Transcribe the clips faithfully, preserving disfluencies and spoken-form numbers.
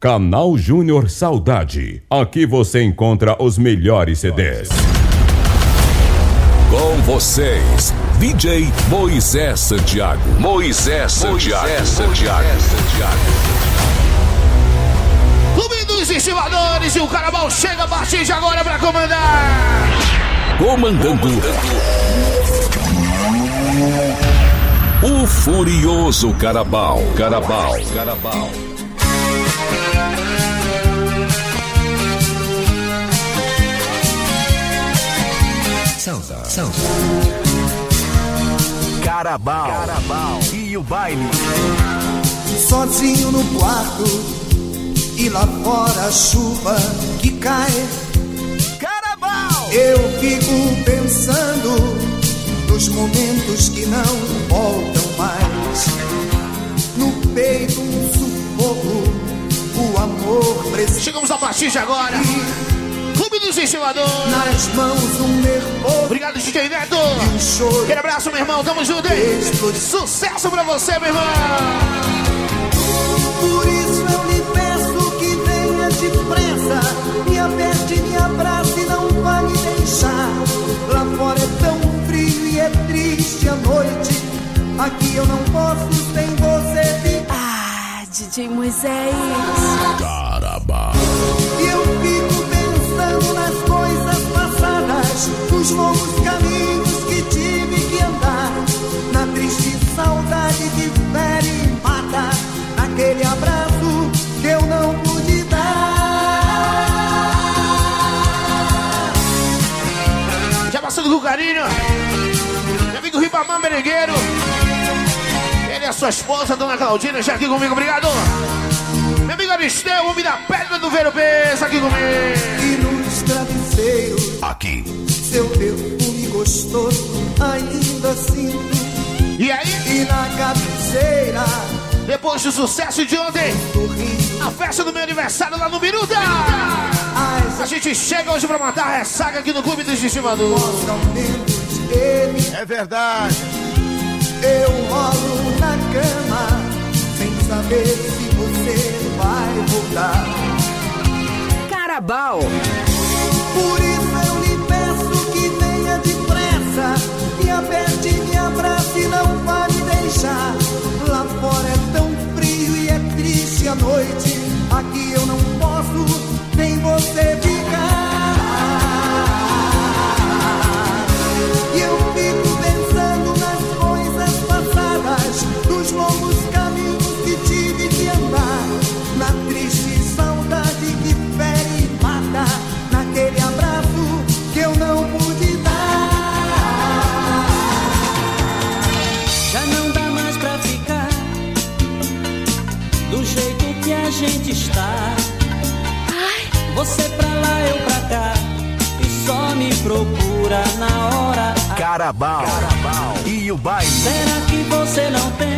Canal Júnior Saudade. Aqui você encontra os melhores C Ds. Com vocês, D J Moisés Santiago. Moisés Santiago. Moisés Santiago. Clube dos Estimadores e o Carnaval chega a partir de agora pra comandar. Comandando. O Furioso Carabal. Carabal. Carabal. Saudade. Saudade. Carabal. Carabal. E o baile. Sozinho no quarto e lá fora a chuva que cai. Carabal. Eu fico pensando nos momentos que não voltam mais. No peito um sufoco, o amor precisa. Chegamos a partir de agora. Clube dos Estimadores. Nas mãos um nervoso. Obrigado, D J Neto. E um choro. Aquele abraço, meu irmão. Tamo junto, hein? Sucesso pra você, meu irmão. Por isso eu lhe peço que venha depressa. Me aperte, me abrace e não vá me deixar. Lá fora é tão frio e é triste a noite. Aqui eu não posso sem você ficar. Ah, D J Moisés. Carabal. E eu fico pensando nas coisas passadas, nos longos caminhos que tive que andar, na triste saudade que fere e mata, naquele abraço que eu não pude dar. Já passando com carinho, meu amigo Ribamar Merengueiro. Ele é a sua esposa, dona Claudina, já aqui comigo, obrigado. Meu amigo Aristeu, homem da pedra do Ver o Peso, aqui comigo. E nos travesseiros, aqui, seu perfume gostoso ainda sinto. E aí? E na cabeceira, depois do sucesso de ontem, a festa do meu aniversário lá no Minuta. A gente chega hoje pra matar a ressaca aqui no Clube dos Estimadores. É verdade. Eu rolo na cama sem saber se você vai voltar. Carabal. Por isso eu lhe peço que venha depressa. Me aperte, me abrace e não vá me deixar. Lá fora é tão frio e é triste a noite. Aqui eu não posso nem você ficar. E eu fico pensando nas coisas passadas, nos longos caminhos que tive que andar, na triste saudade que fere e mata, naquele abraço que eu não pude dar. Já não dá mais pra ficar do jeito que a gente está. Você pra lá, eu pra cá, e só me procura na hora. Carabal. Carabal. E o baile. Será que você não tem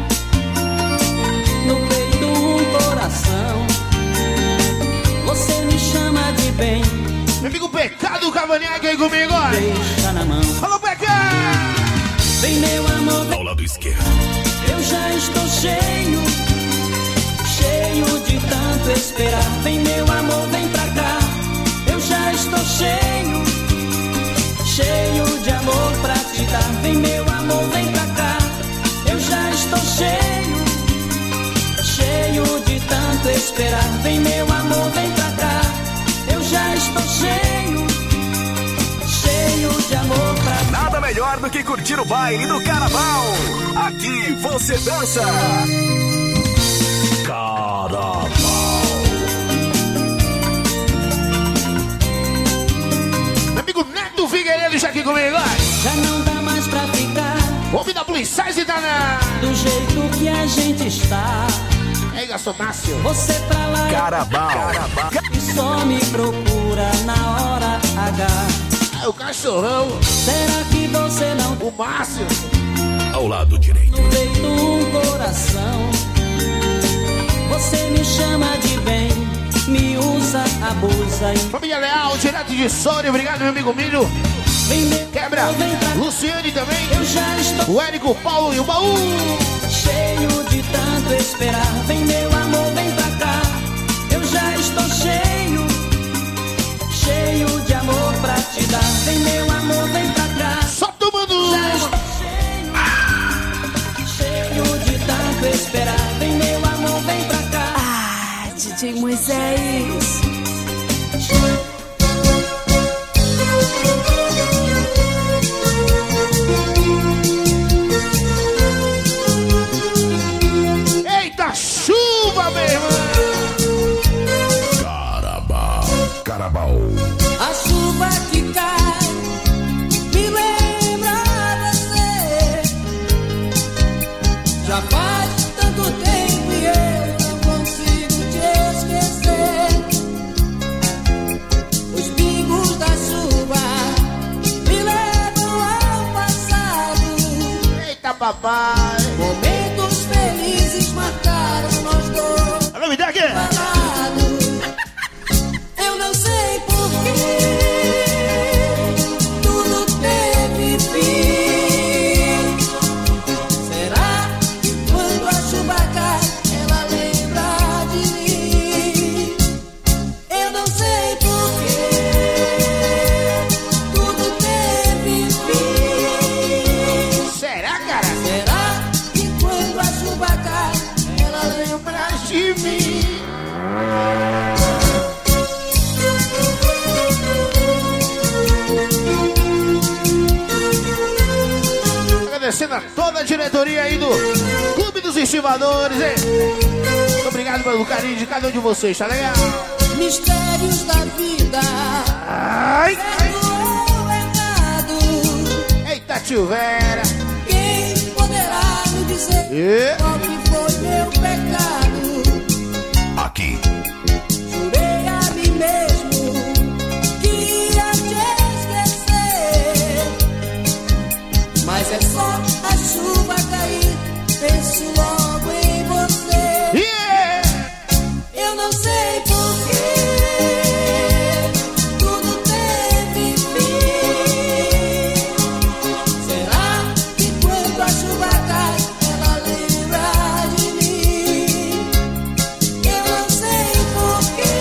no peito um coração? Você me chama de bem. Meu amigo Pecado Cavanhaque aí comigo, ó. Deixa na mão. Falou, Pecado! Vem, meu amor, vem. ao lado esquerdo. Eu já estou cheio, cheio de tanto esperar. Vem, meu amor, vem pra cá. Eu já estou cheio, cheio de amor pra te dar. Vem, meu amor, vem pra cá. Eu já estou cheio, cheio de tanto esperar. Vem, meu amor, vem pra cá. Eu já estou cheio, cheio de amor pra te dar. Nada melhor do que curtir o baile do Carnaval. Aqui você dança. Carabal. Meu amigo Neto Figueiredo já aqui comigo, ó. Já não dá mais pra ficar Homem da Plus Size tá na... do jeito que a gente está. Ei, Gaston Márcio. Você pra lá, Carabal. Carabal. e só me procura na hora H. É o cachorrão. Será que você não O Márcio. Ao lado direito. feito um coração? Você me chama de bem, me usa, abusa e Família Leal, direto de Sônia. Obrigado, meu amigo Milho. vem, meu Quebra. amor, vem pra cá. Luciane também. Eu já estou O Érico, o Paulo e o Baú. cheio de tanto esperar. Vem, meu amor, vem pra cá. D J Moisés. Eita, chuva, meu irmão! Carabao, Carabao. A chuva que cai me lembra você. Já faz tanto tempo e eu não consigo te esquecer. Os pingos da chuva me levam ao passado. Eita, papai! Momentos felizes marcaram nós dois. Alô, me dá aqui! Eu não sei porquê, tudo teve fim. Será que quando a chuva cai, ela lembra de mim? Eu não sei porquê, tudo teve fim. Será, cara? Será que quando a chuva cai, ela lembra de mim? Agradecendo a toda a diretoria aí do Clube dos Estivadores, hein? Muito obrigado pelo carinho de cada um de vocês, tá legal? Mistérios da vida. Ai! Certo ou errado? Eita, tio Vera! Quem poderá me dizer E? qual que foi meu pecado? Aqui, Jurei a mim mesmo que ia te esquecer, mas é só a chuva cair, penso logo em você. Yeah! Eu não sei porquê, tudo teve fim. Será que quando a chuva cai, ela lembra de mim? Eu não sei porquê,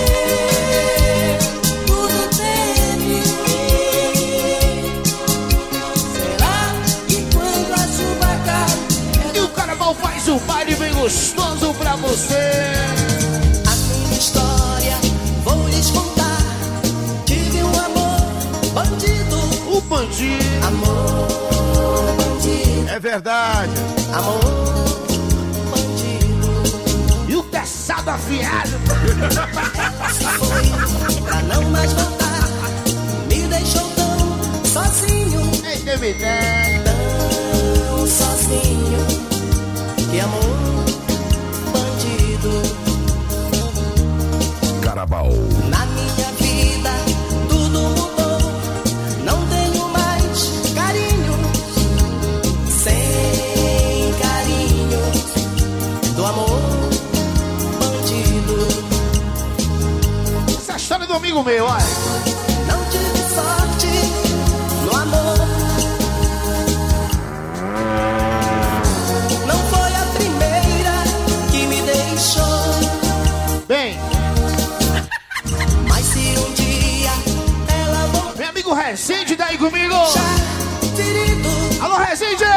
tudo teve fim. Será que quando a chuva cai, E o Carnaval faz um baile bem gostoso pra você. a minha história vou lhes contar. Tive um amor bandido, O bandido. amor bandido, É verdade. amor bandido. E o caçado afiado. Se foi pra não mais voltar, me deixou tão sozinho, Eita, me dá. tão sozinho. Que amor bandido. Carabao. Na minha vida tudo mudou, não tenho mais carinho, sem carinho do amor bandido. Essa história do amigo meu, olha. Não tive sorte no amor, não foi a primeira que me deixou. Bem, Mas se um dia ela voltar, meu amigo Resende daí comigo. querido, Alô, Resende!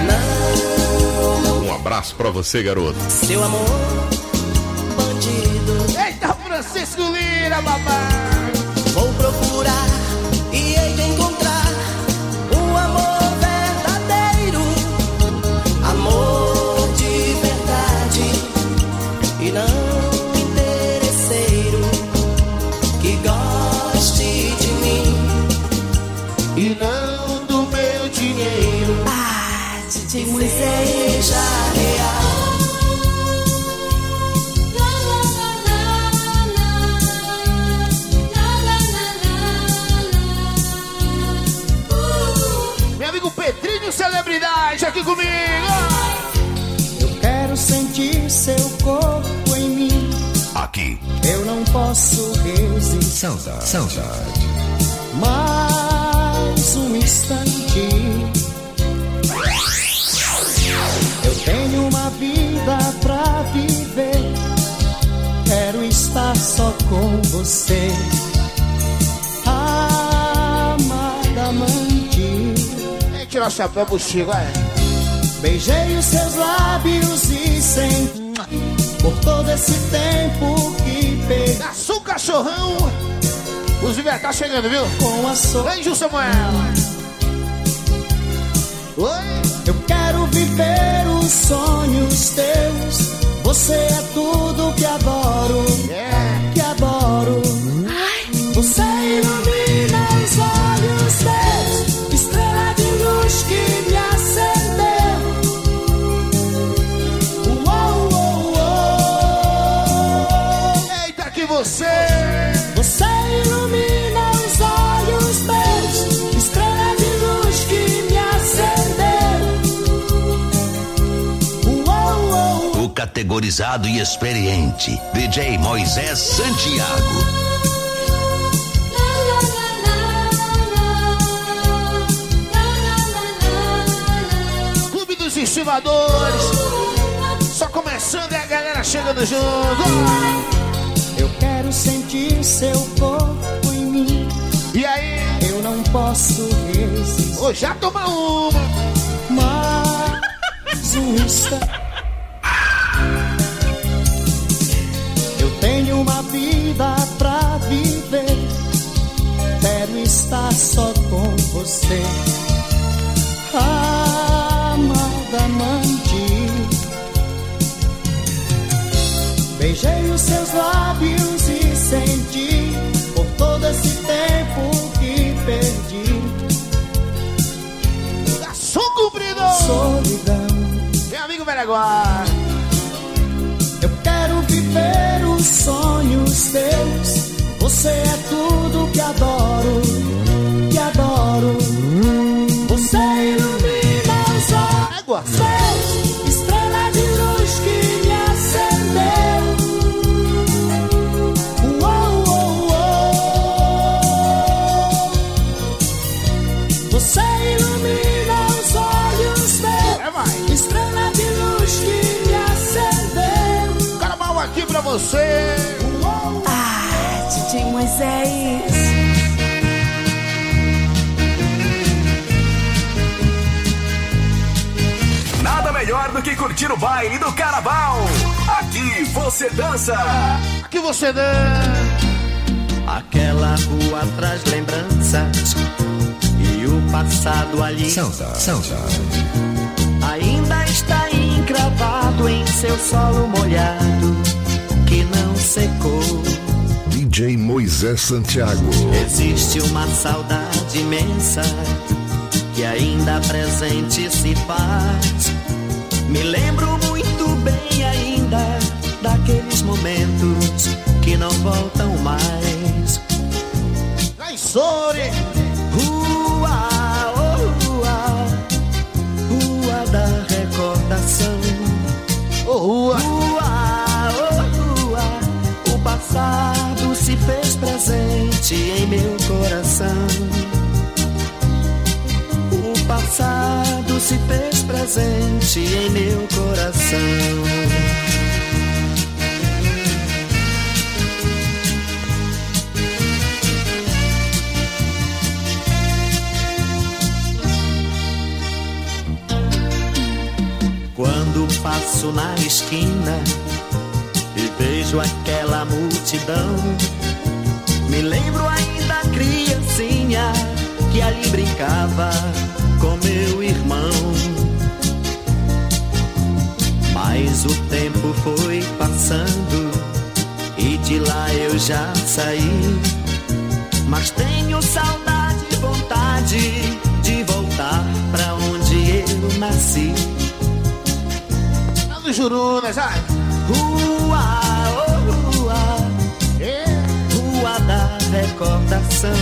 Um abraço pra você, garoto. seu amor bandido. Eita, Francisco Lira, papai. Vou procurar e hei de encontrar um amor verdadeiro, amor de verdade e não interesseiro, que goste de mim E não do meu dinheiro. Ah, D J e Moisés. seja real. Meu amigo Pedrinho Celebridade aqui comigo. Eu quero sentir seu corpo em mim. Aqui, Eu não posso resistir. saudade. Saudade. Mais um instante. Eu tenho uma vida pra viver. Quero estar só com você, amada amante. Vem tirar o chapéu pro Chico, é. Beijei os seus lábios e senti por todo esse tempo que cachorrão. Inclusive, tá chegando, viu? Com a so... Vem, Gil Samuel. Oi? Eu quero viver os sonhos teus. Você é tudo que adoro, É. que adoro. Você ilumina os olhos teus, estrela de luz que me acendeu. Uou, uou, uou. Eita, que você... Você ilumina os olhos teus, estrela de luz que me acendeu. Uou, uou, uou. O categorizado e experiente D J Moisés Santiago. Clube dos Estimadores. Só começando e a galera chegando junto. Eu quero sentir seu corpo em mim. E aí? Eu não posso resistir. Ô, já toma uma. Mais um instante. Eu tenho uma vida pra viver. Quero estar só com você. Amada amante, beijei os seus lábios e senti por todo esse tempo que perdi. Garçom cumprido. Solidão. Meu amigo velho agora. Eu quero viver os sonhos teus. Você é tudo que adoro, que adoro. Você ilumina os Água. olhos teus, estrela de luz que me acendeu. Uou, uou, uou. Você ilumina os olhos teus, É, vai. estrela de luz que me acendeu. Carnaval aqui pra você. Ah, D J Moisés. Nada melhor do que curtir o baile do Carnaval. Aqui você dança. Aqui você dá. Aquela rua traz lembranças e o passado ali ainda está encravado em seu solo molhado que não secou. D J Moisés Santiago. Existe uma saudade imensa que ainda presente se faz. Me lembro muito bem ainda daqueles momentos que não voltam mais. Lá em Sore. Rua, oh, rua, rua da recordação. Ô, rua. Rua, oh, rua, o passado se fez presente em meu coração. O passado se fez presente em meu coração. Quando passo na esquina e vejo aquela multidão, me lembro ainda criancinha que ali brincava com meu irmão. Mas o tempo foi passando e de lá eu já saí. Mas tenho saudade e vontade de voltar pra onde eu nasci. Lá no Jurunas, ai. Rua, oh rua, É. rua da recordação.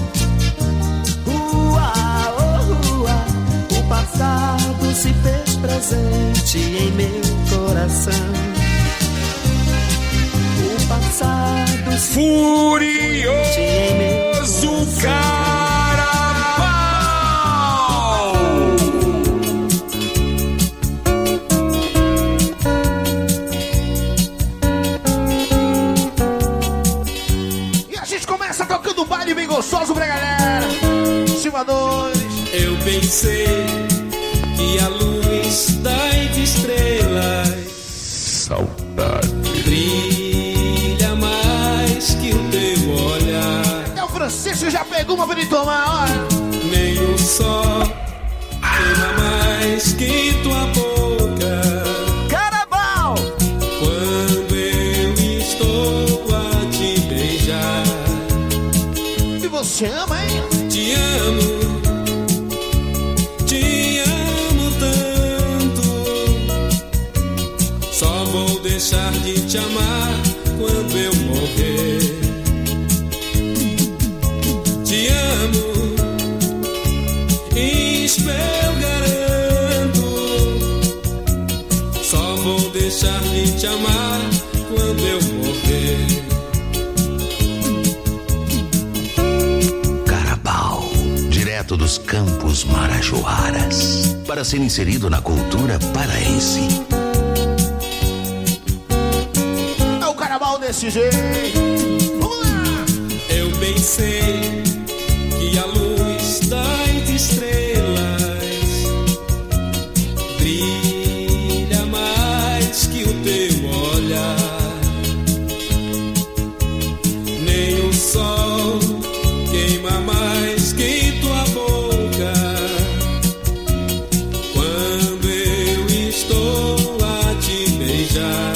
Rua, oh rua, o passado se fez presente em meu coração. O passado se Furioso em meu Carnaval! E a gente começa tocando baile bem gostoso pra galera. Estimadores. Eu pensei que a luz das estrelas Saudade. brilha mais que o teu Você já pegou uma pra ele tomar, olha. Nem um só queima mais que tua boca. Carnaval! Quando eu estou a te beijar. E você ama, hein? Te amo. Te amo tanto. Só vou deixar de te amar quando eu morrer. Te amo, isso eu garanto. Só vou deixar de te amar quando eu morrer. Carabao, direto dos campos marajoaras, para ser inserido na cultura paraense. É o carnaval desse jeito. Vamos lá! Eu bem sei que a luz das estrelas brilha mais que o teu olhar. Nem o sol queima mais que tua boca. Quando eu estou a te beijar.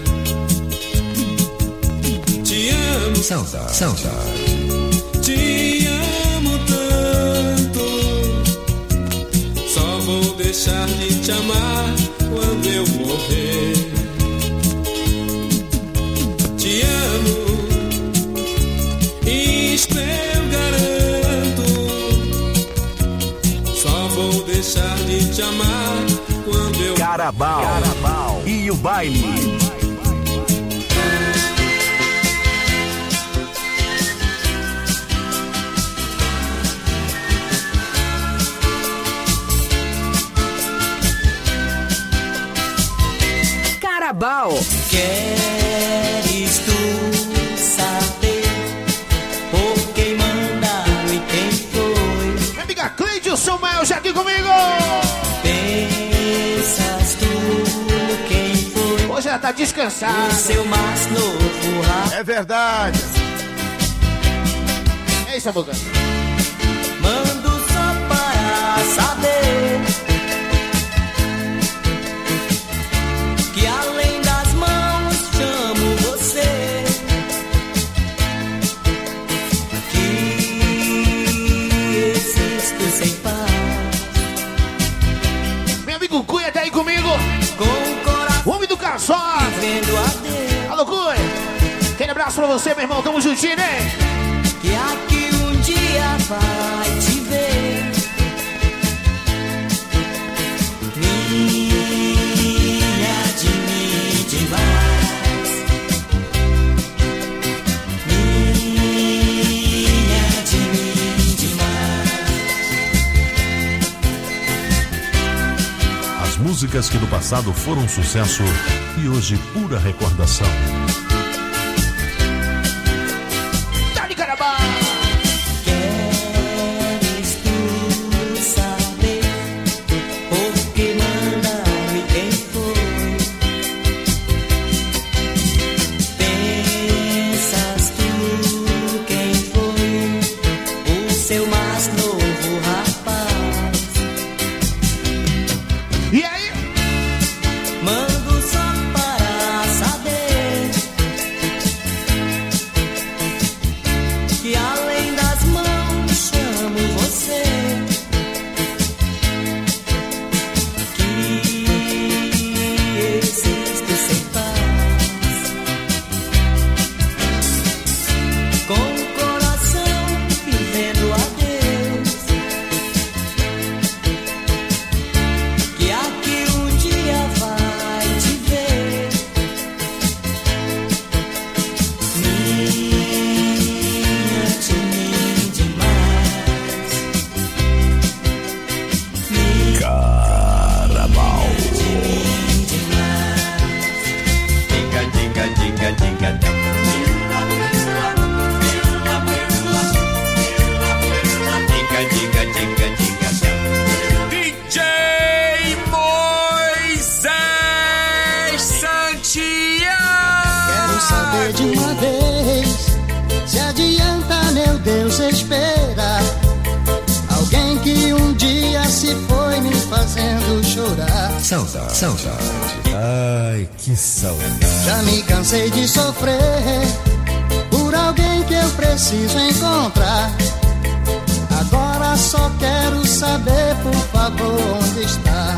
Te amo, Saudade, saudade. te amo tanto. Só vou deixar de te amar quando eu morrer. Te amo, isto eu garanto. Só vou deixar de te amar quando eu Carnaval. Carnaval. E o baile. Carnaval. Queres tu saber por quem mandaram e quem foi? Minha amiga Cleidson Mael já aqui comigo. Pensas tu quem foi? Hoje ela tá descansada. O seu mais novo rapaz. É verdade. É isso, boca. Mando só para saber que além das mãos chamo você. Que existo sem paz. Meu amigo Cunha tá aí comigo. Com o coração O homem do Caçó. vendo a Deus. Alô, Cunha. Aquele abraço pra você, meu irmão. Tamo juntinho, né? Que aqui um dia vai te ver. Minha de mim demais. Minha de mim demais. As músicas que no passado foram sucesso e hoje pura recordação. Dá-lhe carnaval. Queres tu saber por que mandaram e quem foi? Pensas tu quem foi? O seu mais novo rapaz. E aí? Mando só para saber que além das mãos chamo você. Que existo sem paz. Com o coração vivendo a Deus. Que aqui um dia vai te ver. Minha de mim demais. Minha Carnaval. de mim demais. Diga, diga, diga, diga, diga. Diga, diga, diga, diga, diga. D J Moisés Santiago. Quero saber de uma vez Saudade, saudade. Ai, que saudade. Já me cansei de sofrer por alguém que eu preciso encontrar. Agora só quero saber, por favor, onde está.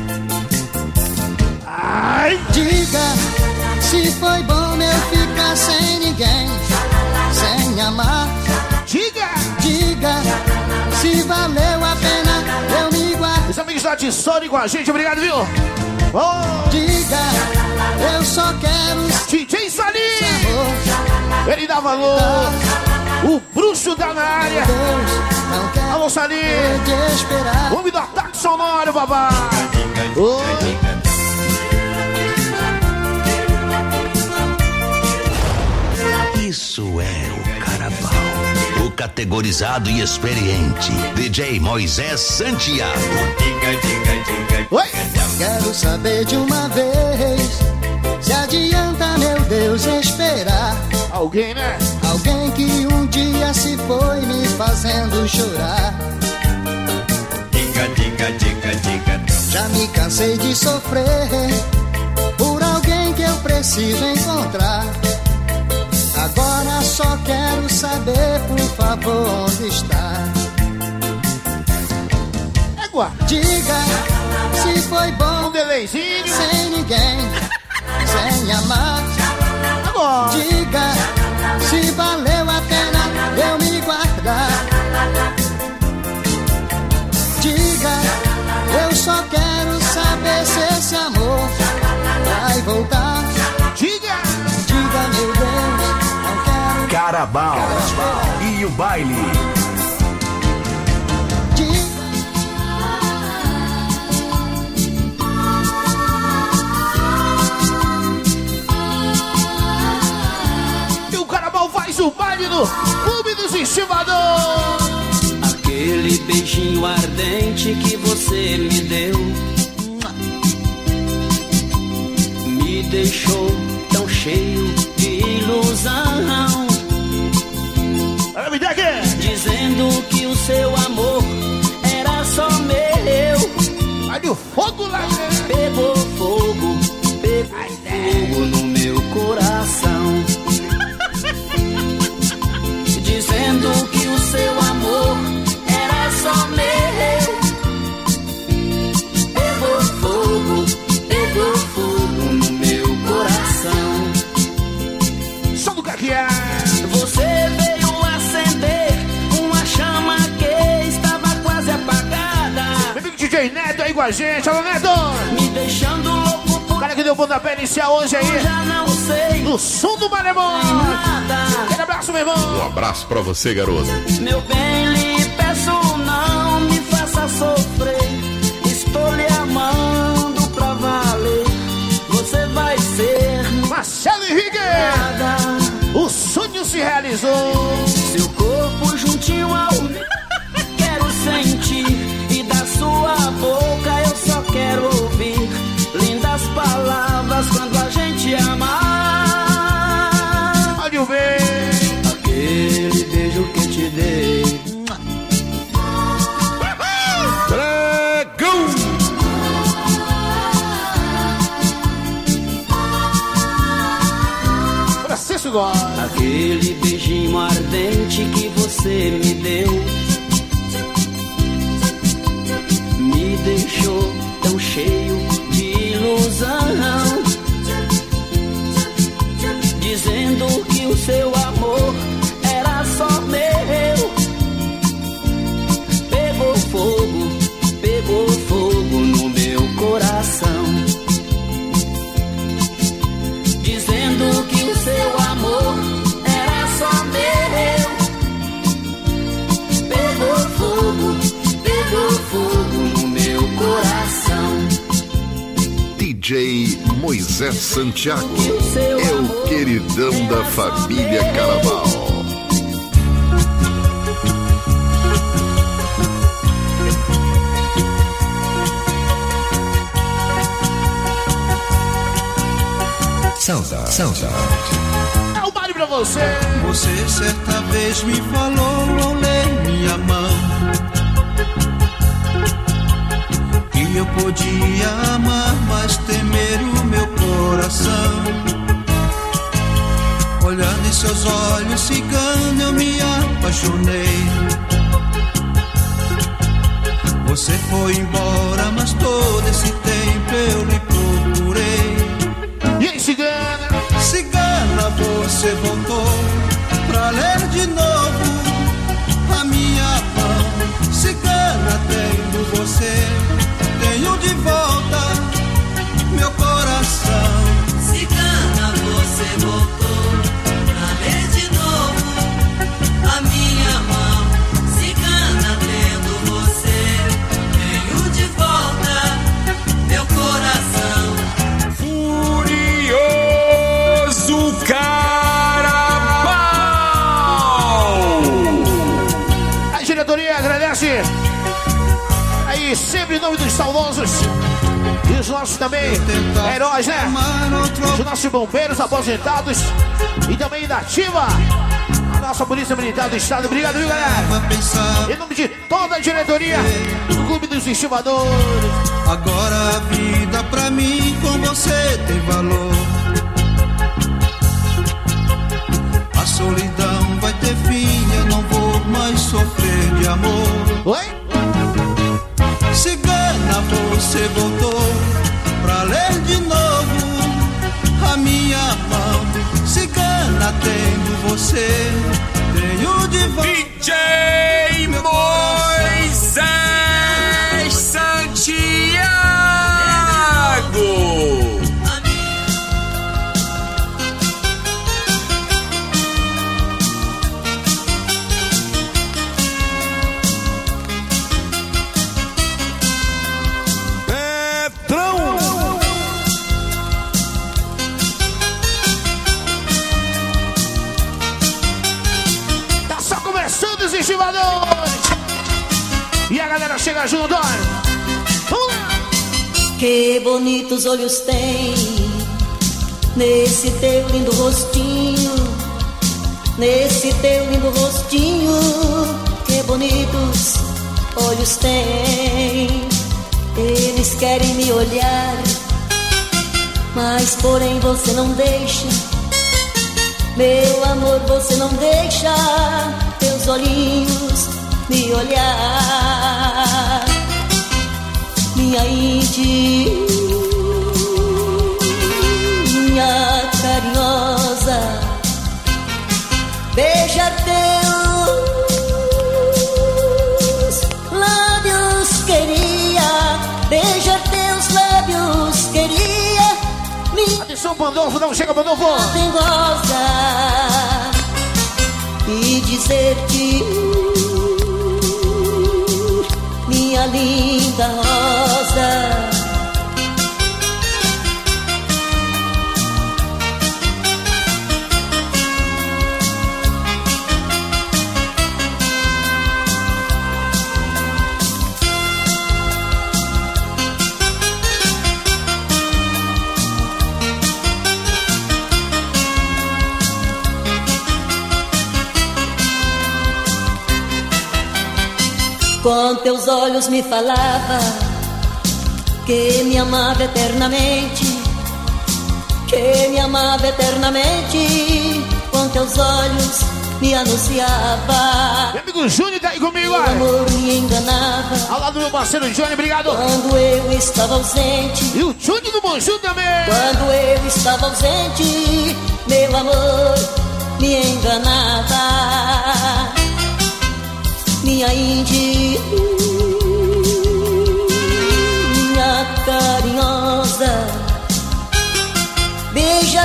Ai. Diga se foi bom eu ficar sem ninguém, sem amar. Diga, diga se valeu a pena eu me guardar. Os amigos da Tissone com a gente, obrigado, viu? Oh. Diga, eu só quero D J Sali, ele dá valor. O bruxo tá na área. Alô, Sali, homem do ataque sonoro, babá. Oh. Isso é o Carnaval. O categorizado e experiente D J Moisés Santiago. Oi? Quero saber de uma vez se adianta, meu Deus, esperar alguém, né? Alguém que um dia se foi me fazendo chorar. Diga, diga, diga, diga. Já me cansei de sofrer por alguém que eu preciso encontrar. Agora só quero saber, por favor, onde está. Égua. Diga se foi bom um delayzinho, sem ninguém, sem amar. Agora. Diga se valeu a pena eu me guardar. Diga, eu só quero saber se esse amor vai voltar. Diga, diga, meu Deus. Carnaval e o baile. E o Carnaval faz o baile no Clube dos Estimadores. Aquele beijinho ardente que você me deu me deixou tão cheio de ilusão, dizendo que o seu amor era só meu. Olha o fogo lá, né? Pegou fogo, pegou Ai, fogo no meu coração, dizendo que o seu amor era só meu. Pegou fogo, pegou fogo no meu coração. Só do caquear. Você veio acender uma chama que estava quase apagada. Meu amigo D J Neto aí com a gente. Alô, Neto. Me deixando louco por... O cara que deu o pontapé inicial hoje aí. Eu já não sei. No som do Malemão. Aquele abraço, meu irmão. Um abraço pra você, garoto. Meu bem, lhe peço, não me faça sofrer. Estou lhe amando pra valer. Você vai ser Marcelo Henrique. O sonho se realizou. Seu corpo juntinho ao meu, quero sentir. E da sua boca eu só quero ouvir lindas palavras quando a gente amar. Pode ver aquele beijo que te dei. Dragão. Francisco Góes. Aquele beijinho ardente que você me deu me deixou tão cheio de ilusão, dizendo que o seu amor era só meu. Pegou fogo, pegou fogo no meu coração, dizendo que o seu amor era só meu. Pegou fogo, pegou fogo no meu coração. D J Moisés Santiago é o queridão da família Carnaval. Saudade, saudade. É o baile pra você. Você certa vez me falou ao ler minha mão que eu podia amar, mas temer o meu coração. Olhando em seus olhos, cigano, eu me apaixonei. Você foi embora, mas todo esse tempo eu lhe procurei. E aí, cigana? Cigana, você voltou pra ler de novo a minha mão. Cigana, tendo você, tenho de volta meu coração. Cigana, você voltou pra ler de novo a minha mão. Cigana, tendo você, tenho de volta meu coração. Furioso Carnaval! A diretoria agradece aí sempre em nome dos saudosos e os nossos também heróis, né? Os nossos bombeiros aposentados e também da ativa a nossa Polícia Militar do Estado. Obrigado, viu, galera? Em nome de toda a diretoria do Clube dos Estimadores. Agora a vida pra mim com você tem valor. A solidão vai ter fim, eu não vou mais sofrer de amor. Oi? Cigana, você voltou pra ler de novo a minha mão. Cigana, tendo você, tenho de volta D J Moisés Santiago. E a galera chega junto, olha. Vamos lá. Que bonitos olhos tem nesse teu lindo rostinho, nesse teu lindo rostinho. Que bonitos olhos tem. Eles querem me olhar, mas porém você não deixa. Meu amor, você não deixa teus olhinhos me olhar. Minha índia, minha carinhosa, beija teus lábios, queria. Beija teus lábios, queria. Minha atenção, Pandolfo, não chega, Pandolfo. Goza e dizer-te, minha linda rosa. Com teus olhos me falava que me amava eternamente, que me amava eternamente. Com teus olhos me anunciava. Meu amigo Júnior tá aí comigo, o amor me enganava. Ao lado do meu parceiro Johnny, obrigado. Quando eu estava ausente, e o Júnior do Bonjú também. Quando eu estava ausente, meu amor me enganava. Minha índia, minha carinhosa, beija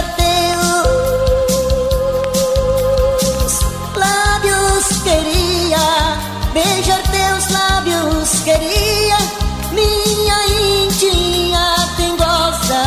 teus lábios, queria. Beijar teus lábios, queria. Minha índia dengosa.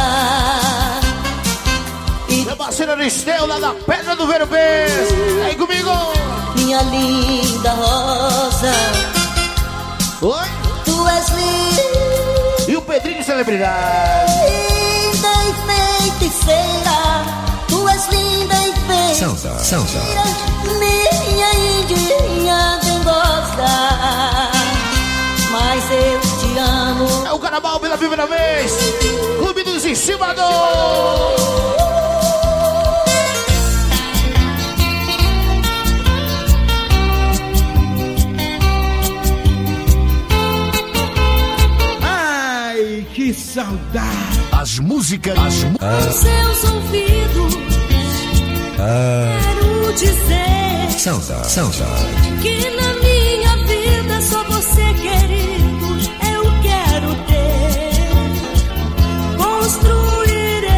Meu parceiro Aristeu, lá da Pedra do Ver Peixe. Vem comigo. Minha linda rosa. Oi? Tu és linda. E o Pedrinho celebridade. Linda e feiticeira. Tu és linda e feiticeira. Salsa, salsa. Minha indinha dengosa. Mas eu te amo. É o Carnaval Carnaval pela primeira vez. Clube dos Estimadores. Ai, que saudade. As músicas. As mu- Com seus ouvidos, ah. quero dizer Saudade. Saudade. que na minha vida só você, querido, eu quero ter. Construirei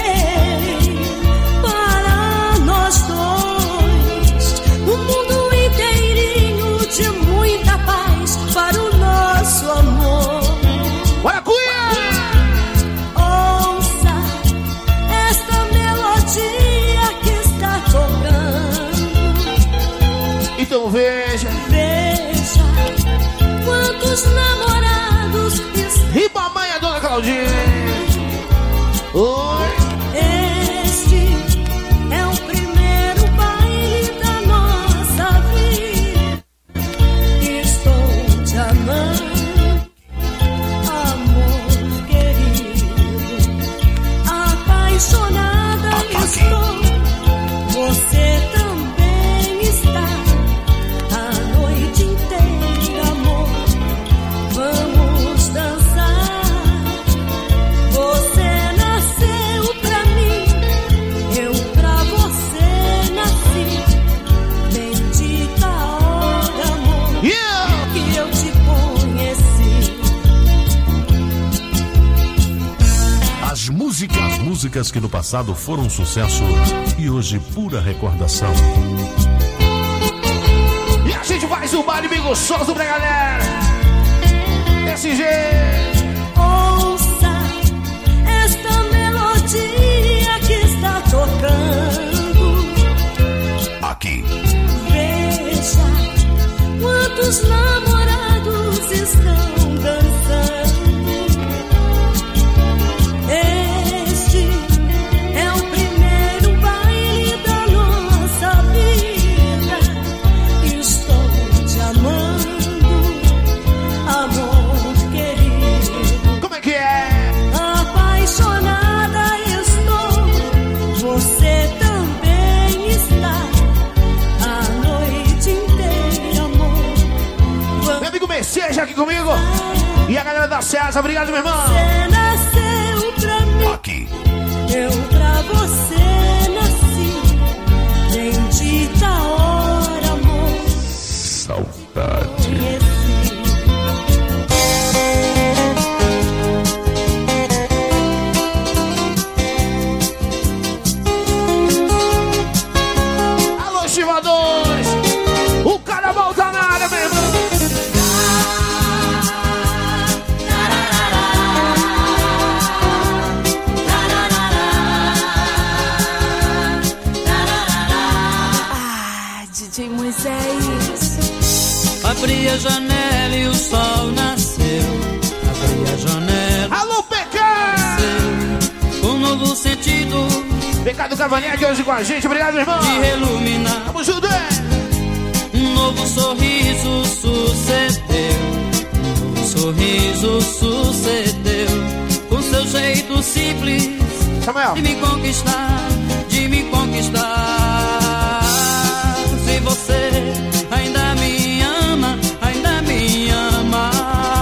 para nós dois um mundo inteirinho de muita paz para o nosso amor. Olha, Cunha! Ouça esta melodia que está tocando. Então veja. Veja quantos namorados estão. Ribamãe, a dona Claudinha. Oi. Este é o primeiro baile da nossa vida. Estou te amando, amor querido. Apaixonada estou. Você também está. A noite inteira, amor, vamos dançar. Você nasceu pra mim, eu pra você nasci. Bendita hora, amor, Yeah! que eu te conheci. As músicas, as músicas que no passado foram um sucesso e hoje pura recordação. E a gente faz um baile bem gostoso pra galera. Desse jeito. Ouça esta melodia que está tocando. Aqui. Veja quantos namorados estão dançando. Este é o primeiro baile da nossa vida. Estou te amando, amor querido. Como é que é? Apaixonada estou, você também está. A noite inteira, amor. Meu amigo Messias aqui comigo. E a galera da Ceasa, obrigado, meu irmão. Você nasceu pra mim, Aqui. eu pra você nasci. Bendita hora, amor, Saudade. conheci. Alô, estimadores. O carnaval tá na área, meu irmão. Ah, D J Moisés. Abri a janela e o sol nasceu. Abri a janela. Alô, Pecado. Com um novo sentido. Pecado Cavanhaque hoje com a gente. Obrigado, meu irmão. De reluminar. Tamo junto, é? Um novo sorriso sucedeu. Um novo sorriso sucedeu. Com seu jeito simples Samuel. de me conquistar, de me conquistar. Se você ainda me ama, ainda me ama.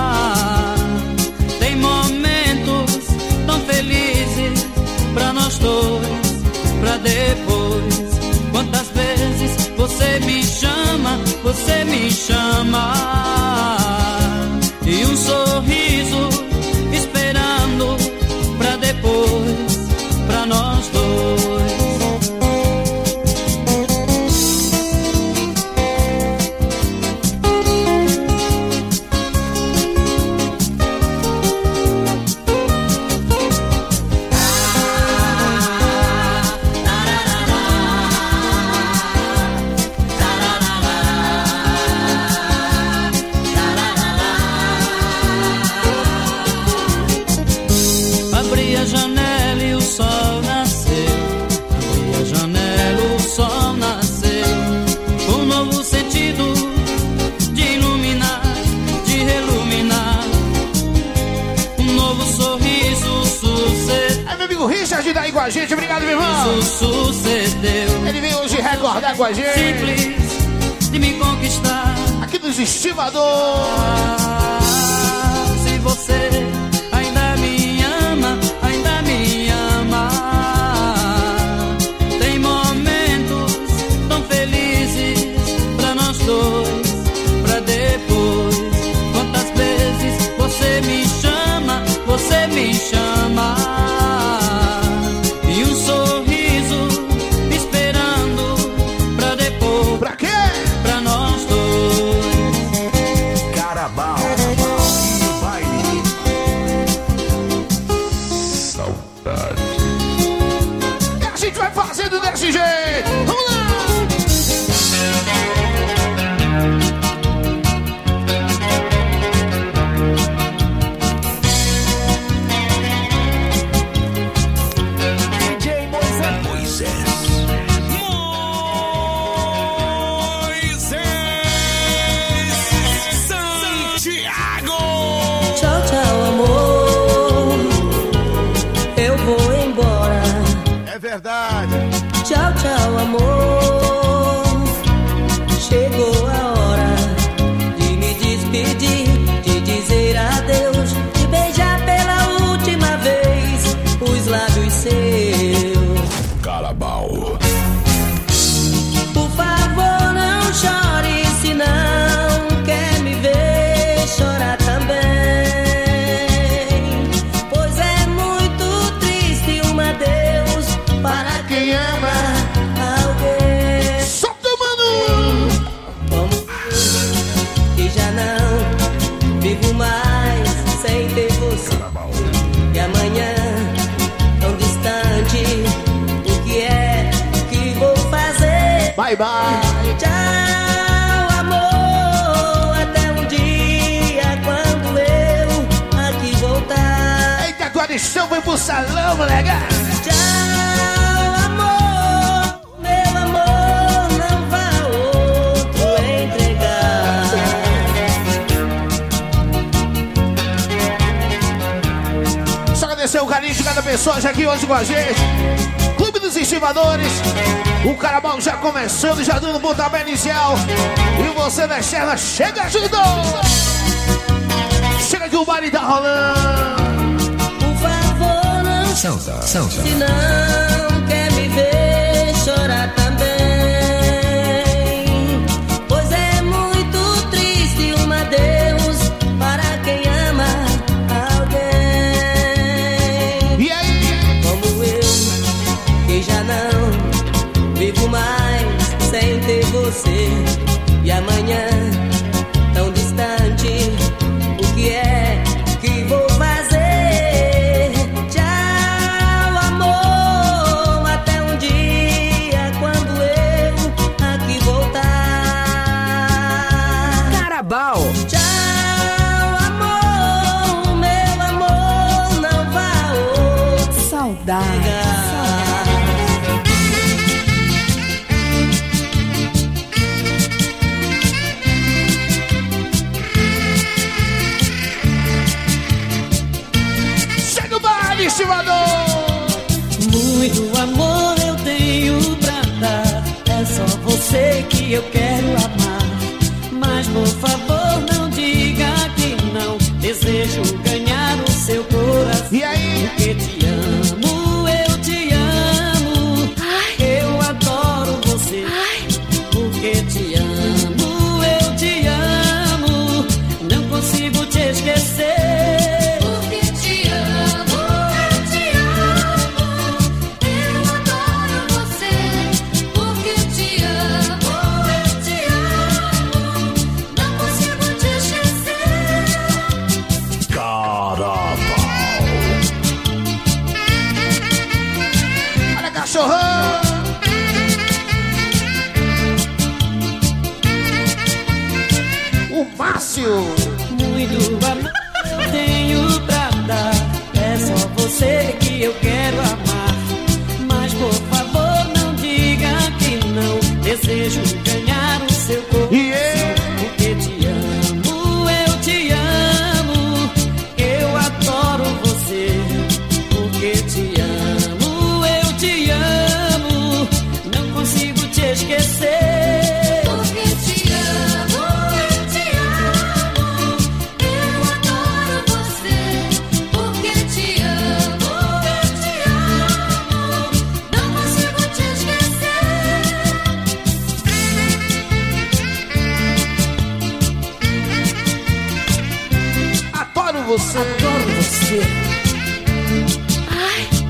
Tem momentos tão felizes pra nós dois, pra depois. Quantas vezes você me chama, você me chama. E um sorriso esperando pra depois, pra nós dois. com a gente, obrigado, meu irmão. Isso sucedeu. Ele veio hoje recordar com a gente. Simples de me conquistar. Aqui dos Estivadores. Ah, se você ainda me ama, ainda me ama. Tem momentos tão felizes pra nós dois, pra depois. Quantas vezes você me chama, você me chama. E um sorriso esperando pra depois. Pra quê? Pra nós dois. Carabao e baile. Saudade. E a gente vai fazendo desse jeito. Vamos lá! Verdade. Tchau, tchau, amor. Chegou a hora de me despedir, de dizer adeus, de beijar pela última vez os lábios seus. Carabao. Por favor, não chore, se não quer me ver chorar também. Pois é muito triste um adeus para quem ama alguém. Solta, mano! Como eu, que já não vivo mais sem ter você. E amanhã, tão distante, o que é que vou fazer? Bye, bye! Tchau, amor, até um dia quando eu aqui voltar. Eita, agora o chão vai pro salão, moleque! Tchau, amor, meu amor, não vá outro entregar. Só agradecer o carinho de cada pessoa já aqui hoje com a gente. Clube dos Estivadores. O Carabao já começando, já dando pontapé inicial. E você da Externa chega junto. Chega que o baile tá rolando. Por favor, não Saudade, saudade. se não quer me ver chorar também. Pois é muito triste um adeus para quem ama alguém. E aí? Como eu, que já não vivo mais sem ter você. E amanhã, tão distante, o que é que vou fazer? Tchau, amor, até um dia quando eu aqui voltar. Carabao. Tchau, amor, meu amor, não vá outro. Saudade. Chega o baile, Estivador. Muito amor eu tenho pra dar. É só você que eu quero amar. Mas por favor não diga que não. Desejo ganhar o seu coração. E aí? Porque te amo, eu te amo. Eu adoro você. Porque te amo, eu te amo. Não consigo te esquecer. Porque te amo, eu te amo. Eu adoro você. Porque te amo, eu te amo. Não consigo te esquecer. Carabao. Olha, cachorrão. O Márcio. Muito amor eu tenho pra dar. É só você que eu quero amar. Mas por favor não diga que não. Desejo ganhar o seu coração. Yeah. Porque te amo, eu te amo. Eu adoro você. Porque te amo, você. Adoro você. Ai.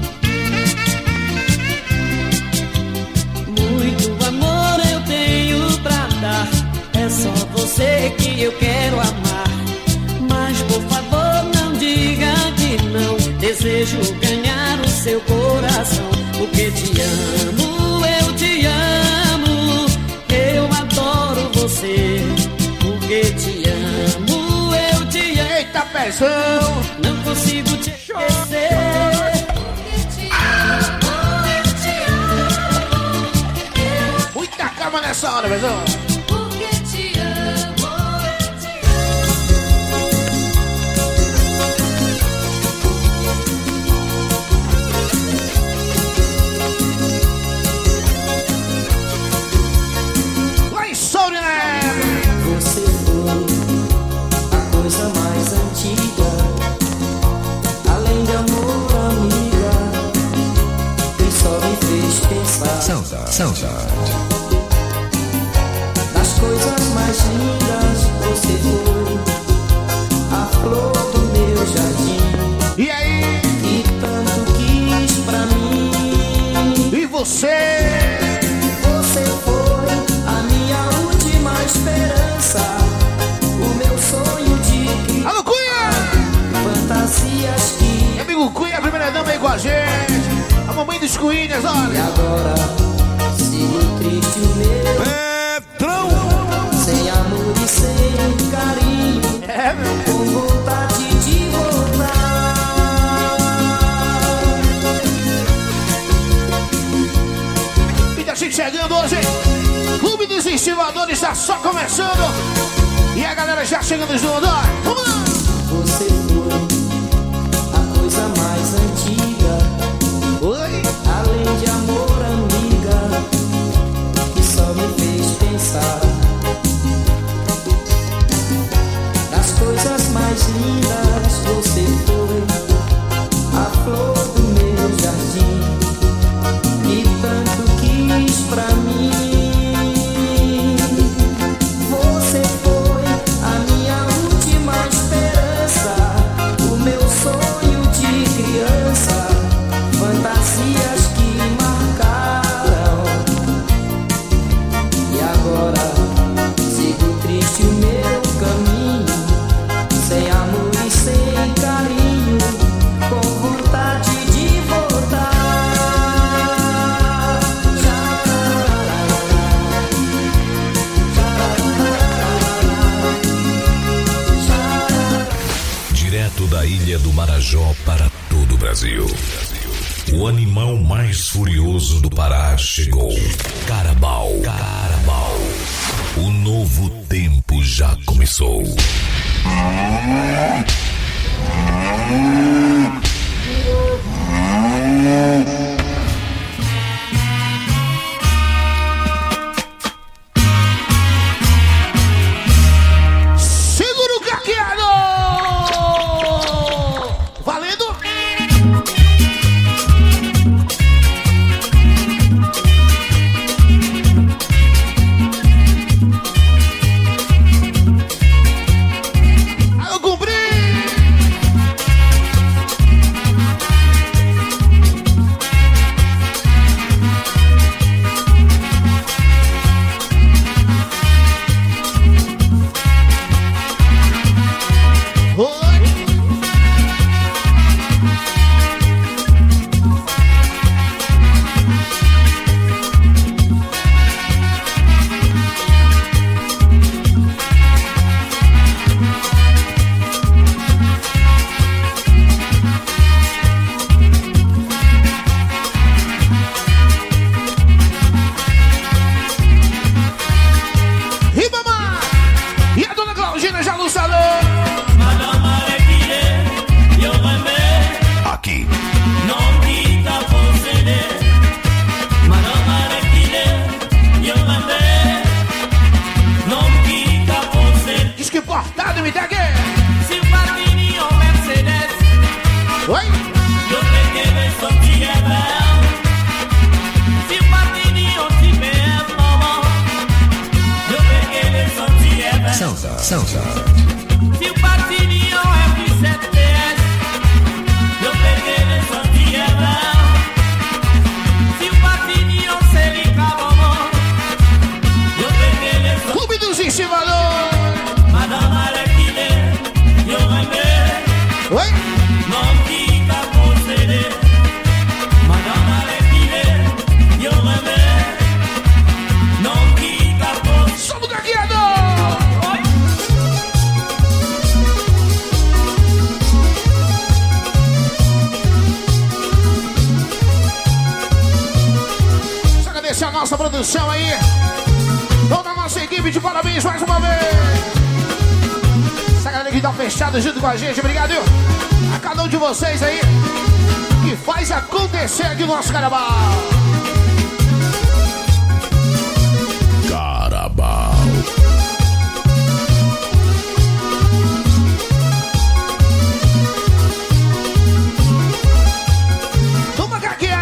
Muito amor eu tenho pra dar. É só você que eu quero amar. Mas por favor não diga que não. Desejo ganhar o seu coração. Porque te amo, eu te amo. Eu adoro você. Porque te amo, eu te amo. Eita, pezão! Não consigo te esquecer. Porque te amo, eu te amo. Muita calma nessa hora, pezão. Porque te amo, eu te Lá em Soul, né? Você foi a coisa mais antiga, além de amor, amiga, que só me fez pensar. Saudade, saudade. Das coisas mais lindas, você foi a flor do meu jardim. E aí? E tanto quis pra mim. E você? Você foi a minha última esperança, o meu sonho de criar. Alô, Cunha! Fantasias que... Meu amigo Cunha, a primeira dama aí com a gente. A mamãe dos Cunhas, E olha. agora sigo triste o meu Petrão! sem amor e sem carinho, É, meu. com vontade de voltar. Muita gente chegando hoje. Clube dos Incentivadores está só começando. E a galera já chegando junto, ó. Vamos lá! Você foi a coisa mais antiga, Oi? além de amor, amiga, que só me fez pensar. Das coisas mais lindas, você foi a flor do meu jardim, e tanto quis pra mim. Você foi a minha última esperança, o meu sonho de criança, fantasias que marcaram. E agora sigo triste o meu caminho, sem amor e sem carinho, com vontade de voltar. Direto da ilha do Marajó para todo o Brasil. O animal mais furioso do Pará chegou. Carabao. Carabao. O novo tempo já começou. Segura o caqueado! Valendo! Alô, cumpri! Oi! Ribamar! E a dona Claudina já no salão! Aqui. Diz que portado me dá aqui! Oi? Saudade, saudade. Se o patinho é de sete atenção aí. Toda a nossa equipe de parabéns mais uma vez. Essa galera que tá fechada junto com a gente, obrigado, viu? A cada um de vocês aí que faz acontecer aqui o nosso Carnaval. Carnaval. Toma caqueira!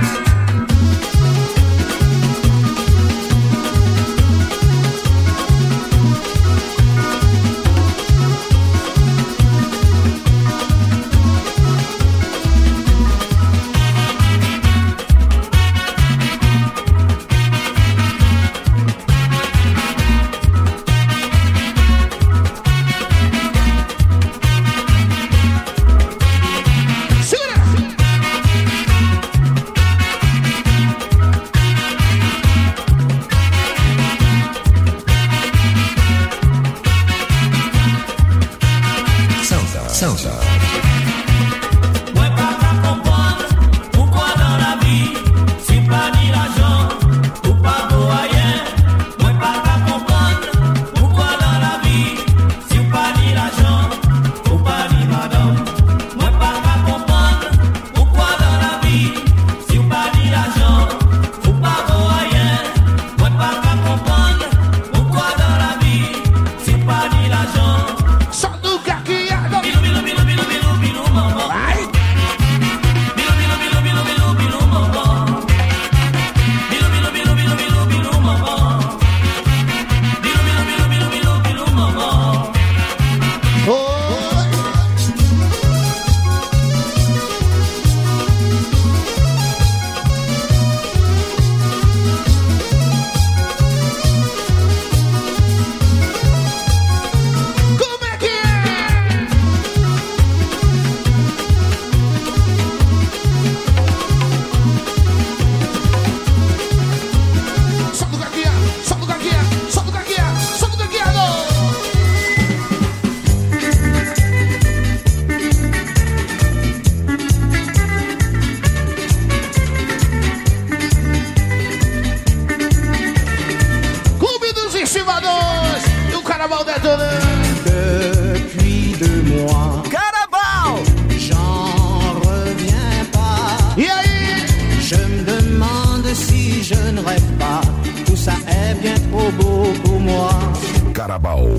Depuis deux mois, Carnaval, j'en reviens pas. Yeah, yeah. Je me demande si je ne rêve pas. Tout ça est bien trop beau pour moi. Carnaval.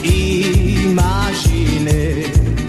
Imaginez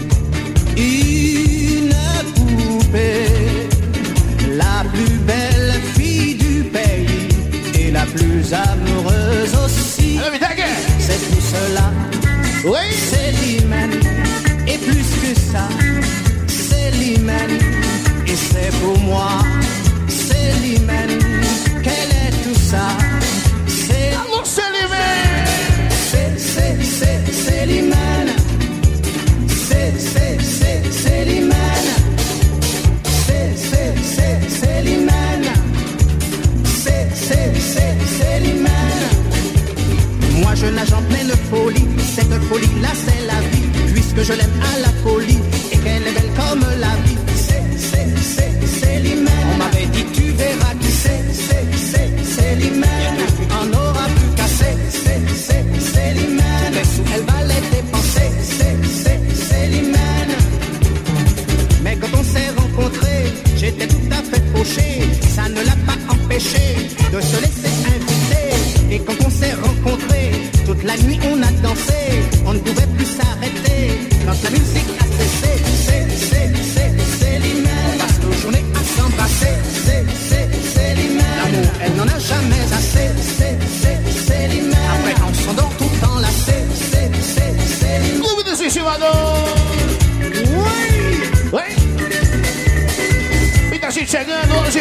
une poupée, la plus belle fille du pays et la plus amoureuse aussi. C'est tout cela, oui. C'est l'hymen. Et plus que ça, c'est l'hymen. Et c'est pour moi, c'est l'hymen. Quel est tout ça? C'est Alors c'est l'hymen. C'est, c'est, c'est, c'est l'hymen. C'est, c'est, c'est, c'est l'hymen. C'est, c'est, c'est, c'est l'hymen. C'est, c'est, c'est, c'est l'hymen. Moi je nage en pleine folie. Cette folie-là c'est la vie. Puisque je l'aime à la folie. Et qu'elle est belle comme la vie. C'est, c'est, c'est, c'est l'hymen. On m'avait dit tu verras qui c'est. C'est, c'est, c'est l'hymen. On aura plus qu'à c'est, c'est, c'est, c'est l'hymen. Les sous elle va les dépenser. C'est, c'est, c'est l'hymen. Mais quand on s'est rencontrés, j'étais tout à fait fauché. Ça ne l'a pas empêché de se laisser inviter. Et quand on s'est rencontrés, toute la nuit on a dansé. On ne pouvait plus s'arrêter. Quand la musique a cessé, c'est, c'est, c'est, c'est l'hymen. On passe nos journées à s'embrasser. C'est, c'est, c'est l'hymen. L'amour, elle n'en a jamais assez. C'est, c'est, c'est l'hymen. Après on s'endort tout le temps là. C'est, c'est, c'est, c'est l'hymen. Clube dos Estimadores. Oui. Oi. Muita gente chegando hoje.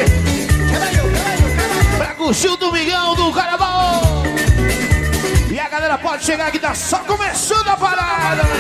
Pra curtir o domingão do Carnaval. E a galera pode chegar que tá só começando a parada, né?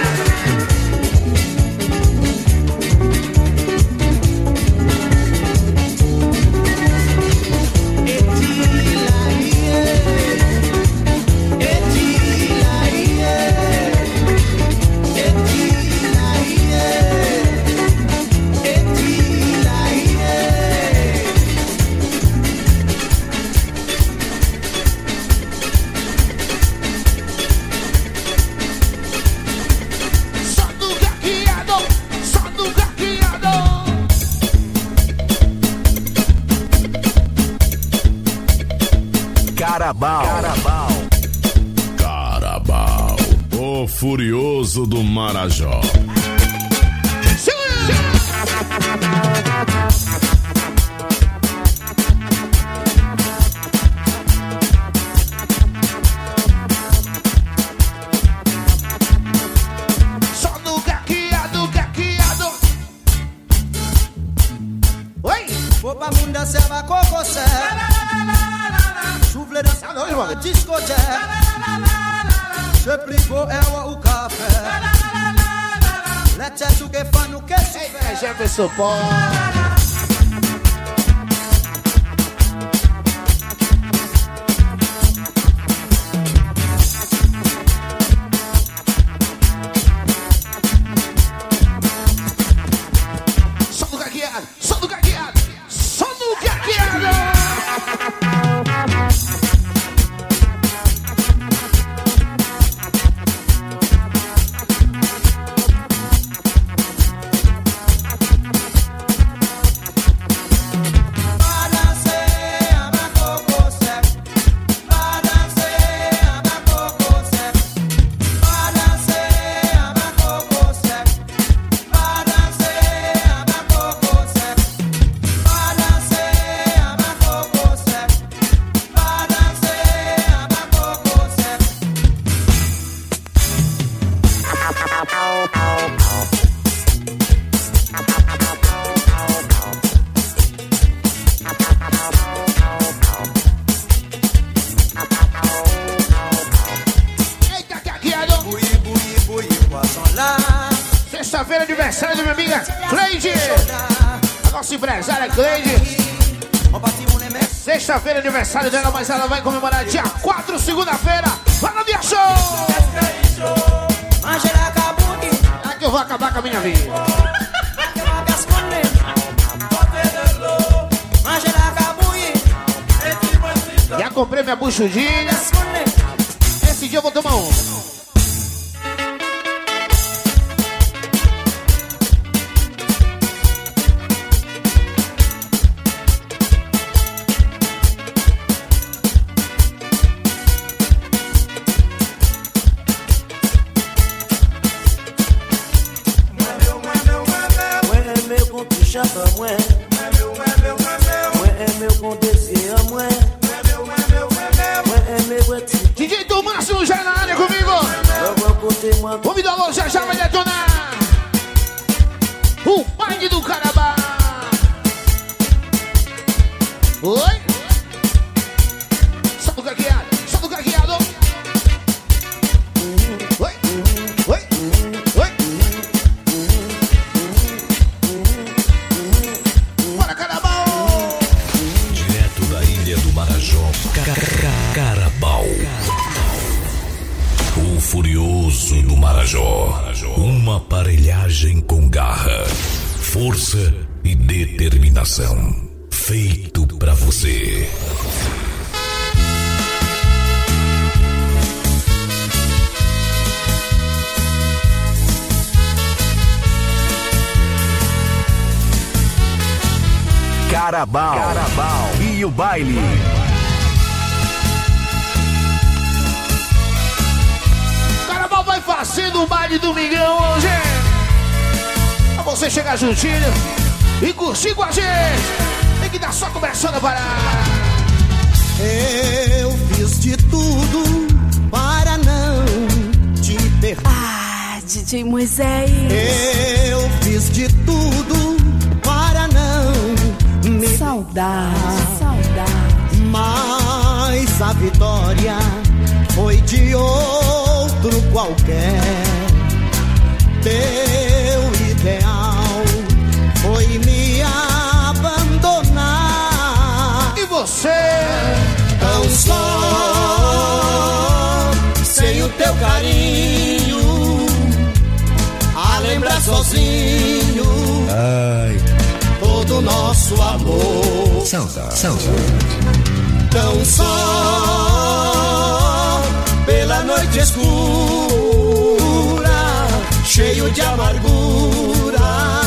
Carabao. Carabao. Carabao, o furioso do Marajó. Só no caqueado, caqueado. Oi! Vou pra munda, serva, cococé. Souffle dans sa discothèque. Je prie pour ela o café. Let's do que fã no que se fez. Já pensou, pô. Só no caqueado, só no caqueado, só no caqueado. Sexta-feira, aniversário da minha amiga Cleide. A nossa empresária Cleide. É sexta-feira, aniversário dela, mas ela vai comemorar dia quatro, segunda-feira. Lá no dia show! É que eu vou acabar com a minha vida. Já comprei minha buchudinha. Esse dia eu vou tomar um. D J do Márcio já na área comigo. O me alô já já vai detonar. O baile do Carabao. Oi. Só do caqueado, só do caqueado. Oi, oi, oi. Bora, Carabao. Direto da ilha do Marajó, Carabao. O furioso do Marajó. Uma aparelhagem com garra, força e determinação. Feito pra você. Carabao. Carabao. E o baile. Carabao vai fazendo o baile do Mingão hoje. Pra você chegar juntinho e curtir com a gente. Tem que dar só começando a parar. Eu fiz de tudo para não te perder. Ah, D J Moisés. Eu fiz de tudo para não me saudade, saudade. Mas a vitória foi de outro qualquer. Teu ideal foi me abandonar. E você? Tão só, sem o teu carinho, a lembrar sozinho. Ai. Todo nosso amor. Saudade, saudade. Tão só, pela noite escura, cheio de amargura,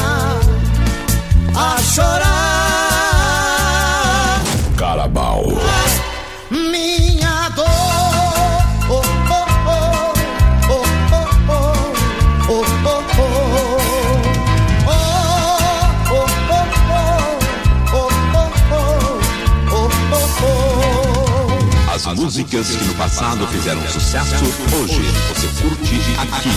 a chorar. Carabao. Minha músicas que no passado fizeram sucesso, hoje você curte aqui.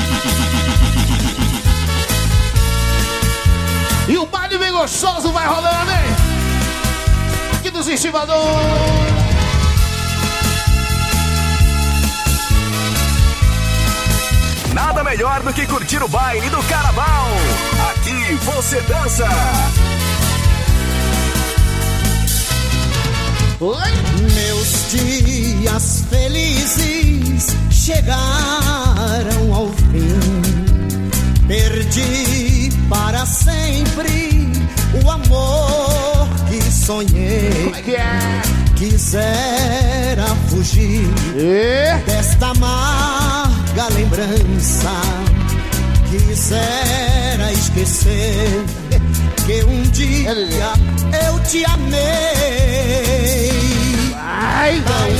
E o baile bem gostoso vai rolando, hein? Aqui dos estivadores. Nada melhor do que curtir o baile do Carnaval. Aqui você dança. Oi? Meus dias felizes chegaram ao fim. Perdi para sempre o amor que sonhei. Como é que é? Quisera fugir e? desta amarga lembrança. Quisera esquecer que um dia eu te amei. Ai, não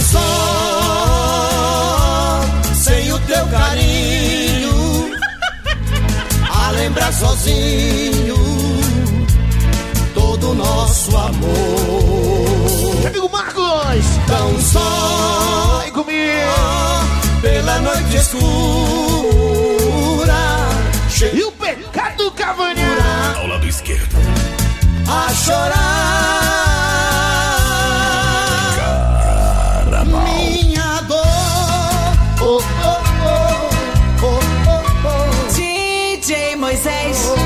só sem o teu carinho, a lembrar sozinho todo o nosso amor. Meu amigo Marcos, tão só vem comigo pela noite escura. E o pecado Cavanhaque ao lado esquerdo a chorar. Carnaval. Minha dor. Oh, oh, oh, oh, oh, oh. D J Moisés. Oh,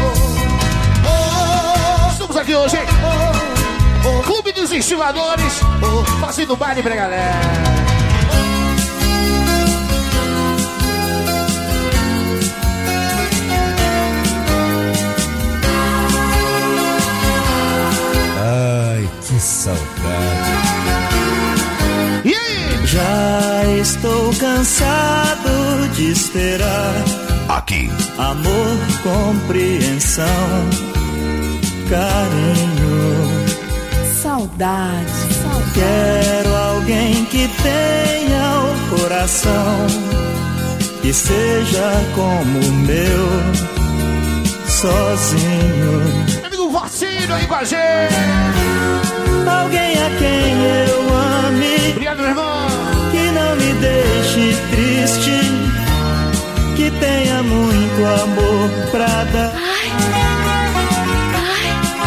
oh, estamos aqui hoje, hein? Oh, oh, Clube dos Estivadores, oh, fazendo baile pra galera. Que saudade. E aí? Já estou cansado de esperar. Aqui. Amor, compreensão, carinho. Saudade, saudade. Quero alguém que tenha o coração, que seja como o meu, sozinho. Meu amigo Vorcino aí com a gente. Alguém a quem eu ame. Obrigado, meu irmão. Que não me deixe triste, que tenha muito amor pra dar. Ai, ai.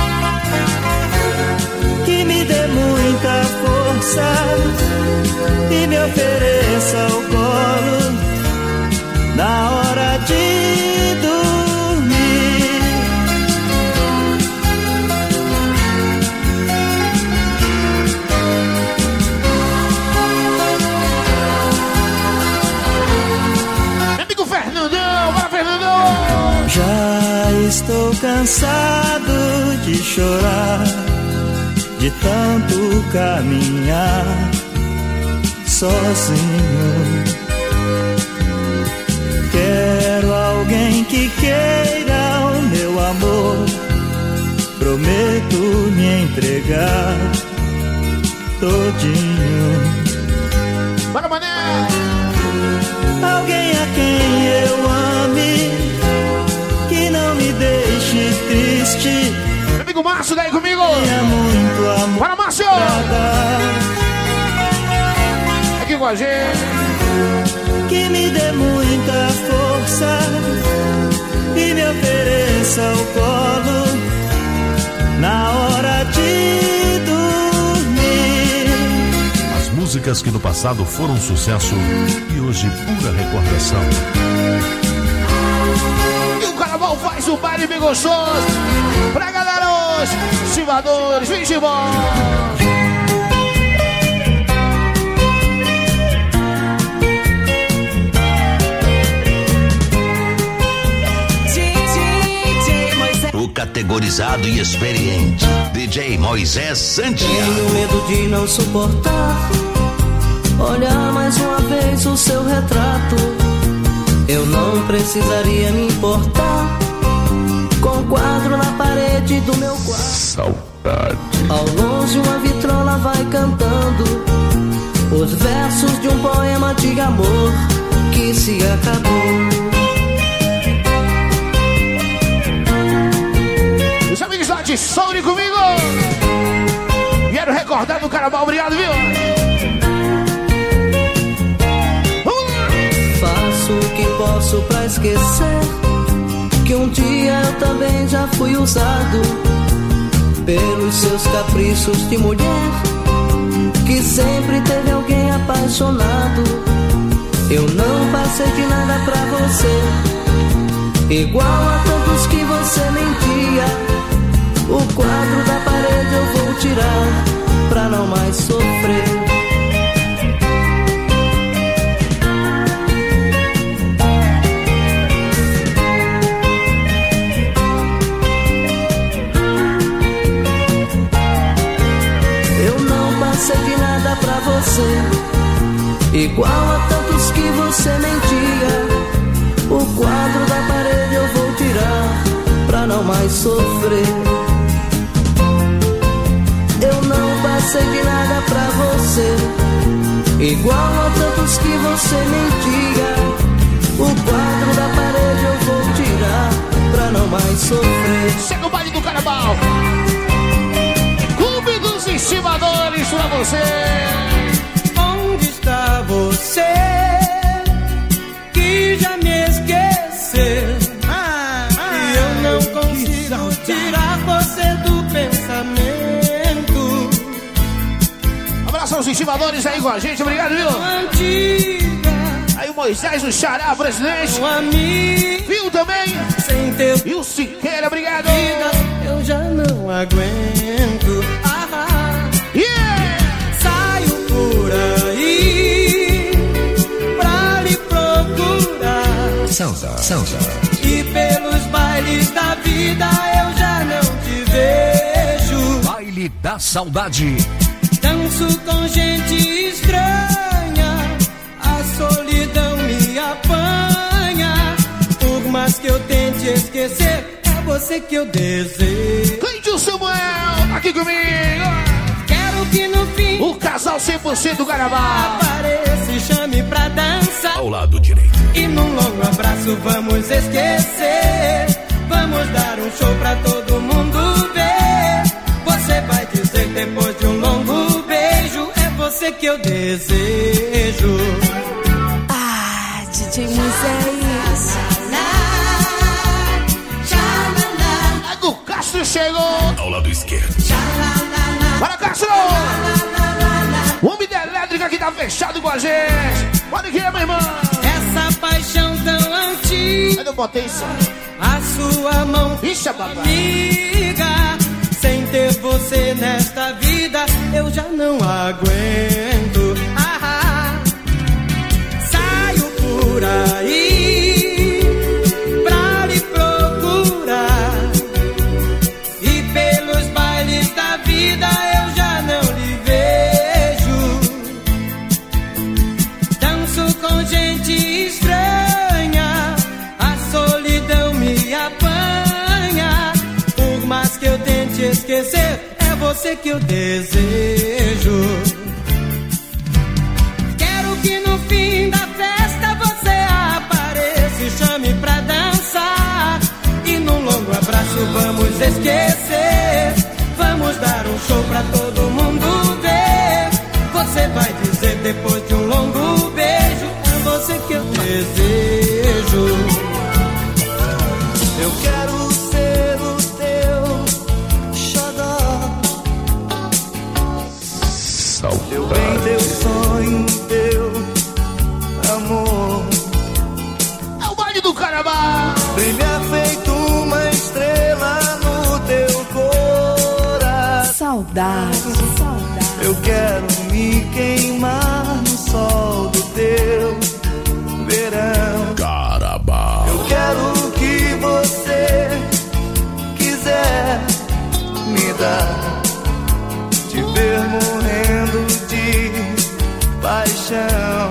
Que me dê muita força e me ofereça o colo na hora de dormir. Já estou cansado de chorar, de tanto caminhar sozinho. Quero alguém que queira o meu amor. Prometo me entregar todinho. Bora, mané! Alguém a quem eu ame, que não me deixe triste. Meu amigo Márcio, daí comigo! Tenha muito amor. Bora, Márcio! Aqui com a gente. Que me dê muita força e me ofereça o colo na hora de dormir. As músicas que no passado foram sucesso e hoje pura recordação. E o Carnaval faz o baile bem gostoso pra galera hoje. Estivadores, vem de bola. O categorizado e experiente D J Moisés Santiago. Tenho medo de não suportar olhar mais uma vez o seu retrato. Eu não precisaria me importar com o quadro na parede do meu quarto. Saudade. Ao longe uma vitrola vai cantando os versos de um poema de amor que se acabou. Os amigos lá de Souri comigo. Quero recordar do Carnaval, obrigado, viu? posso pra esquecer que um dia eu também já fui usado pelos seus caprichos de mulher, que sempre teve alguém apaixonado. Eu não passei de nada pra você, igual a tantos que você mentia. O quadro da parede eu vou tirar pra não mais sofrer. Passei de nada pra você, igual a tantos que você mentia. O quadro da parede eu vou tirar pra não mais sofrer. Eu não passei de nada pra você, igual a tantos que você mentia. O quadro da parede eu vou tirar pra não mais sofrer. Chega o baile do carnaval, Clube dos Estimadores pra você. Onde está você que já me esqueceu? Ah, ah, e eu não consigo tirar você do pensamento. Abraço aos estimadores aí com a gente, obrigado, viu? Antiga, aí o Moisés, o Xará, presidente. Um amigo, viu também? Sem teu e o Siqueira, obrigado. Vida, eu já não aguento. Ah, yeah! Saio por aí pra lhe procurar. Saudade, saudade. E pelos bailes da vida eu já não te vejo. Baile da saudade. Danço com gente estranha, a solidão me apanha. Por mais que eu tente esquecer, é você que eu desejo. Cleiton Samuel, aqui comigo. Quero que no fim o casal cem por cento do carnaval apareça e chame pra dançar. Ao lado direito. E num longo abraço vamos esquecer. Vamos dar um show pra todo mundo ver. Você vai dizer depois de um longo beijo, é você que eu desejo. Ah, D J Moisés. O Castro chegou. Ao lado esquerdo. Bora, Castro! O homem da elétrica que tá fechado com a gente. Pode que é, meu irmão. Essa paixão tão antiga. Cadê o potência? A sua mão, Ixi, papai. amiga. Sem ter você nesta vida, eu já não aguento. Ah, saio por aí pra lhe procurar. E pelos bailes da vida eu já não lhe vejo. Danço com gente estranha, a solidão me apanha. Por mais que eu tente esquecer, é você que eu desejo. Quero que no fim da festa você apareça e chame pra dançar. E num longo abraço vamos esquecer. Vamos dar um show pra todo mundo ver. Você vai dizer depois de um longo beijo, é você que eu desejo. Eu quero ser o teu xodó, teu bem, teu sonho, teu amor. É o baile do carnaval. Brilha feito uma estrela no teu coração. Saudade, saudade. Eu quero me queimar no sol do teu verão. Carnaval. Eu quero que você quiser me dar, te ver morrendo de paixão.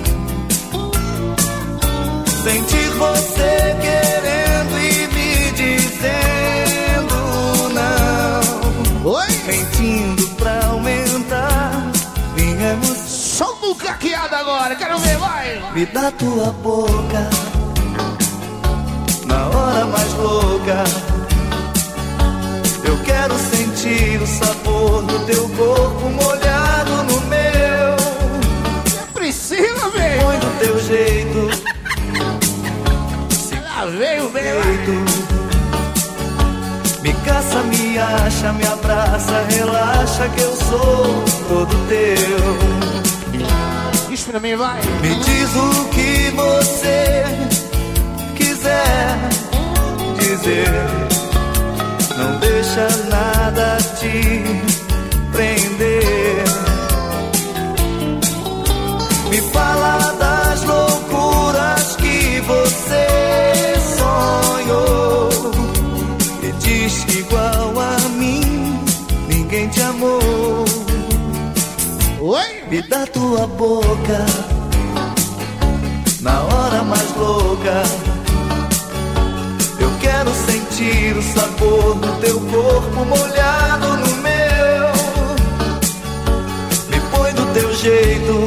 Sentir você querendo e me dizendo não. Oi? Mentindo pra aumentar minha emoção. Só no caqueado agora, quero ver, vai. Me dá tua boca na hora mais louca. Eu quero sentir o sabor do teu corpo molhado no meu. Priscila, velho. Põe do teu jeito veio bem. Me caça, me acha, me abraça, relaxa que eu sou todo teu. Diz pra mim, vai. Me diz o que você quiser dizer. Não deixa nada te prender. Me fala das loucuras que você sonhou. E diz que igual a mim ninguém te amou. Oi? Me dá tua boca na hora mais louca. Eu quero sentir o sabor do teu corpo molhado no meu. Me põe do teu jeito,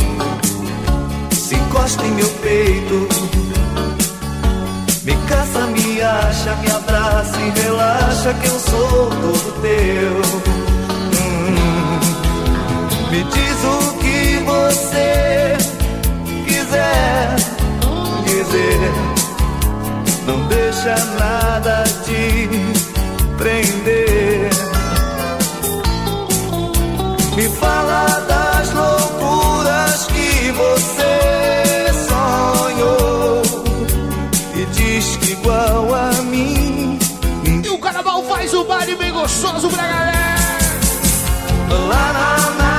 se encosta em meu peito. Me caça, me acha, me abraça e relaxa que eu sou todo teu. Me diz o que você quiser dizer. Não deixa nada te prender. Me fala das loucuras que você sonhou. E diz que igual a mim. E o carnaval faz o baile bem gostoso pra galera. Lá, lá, lá.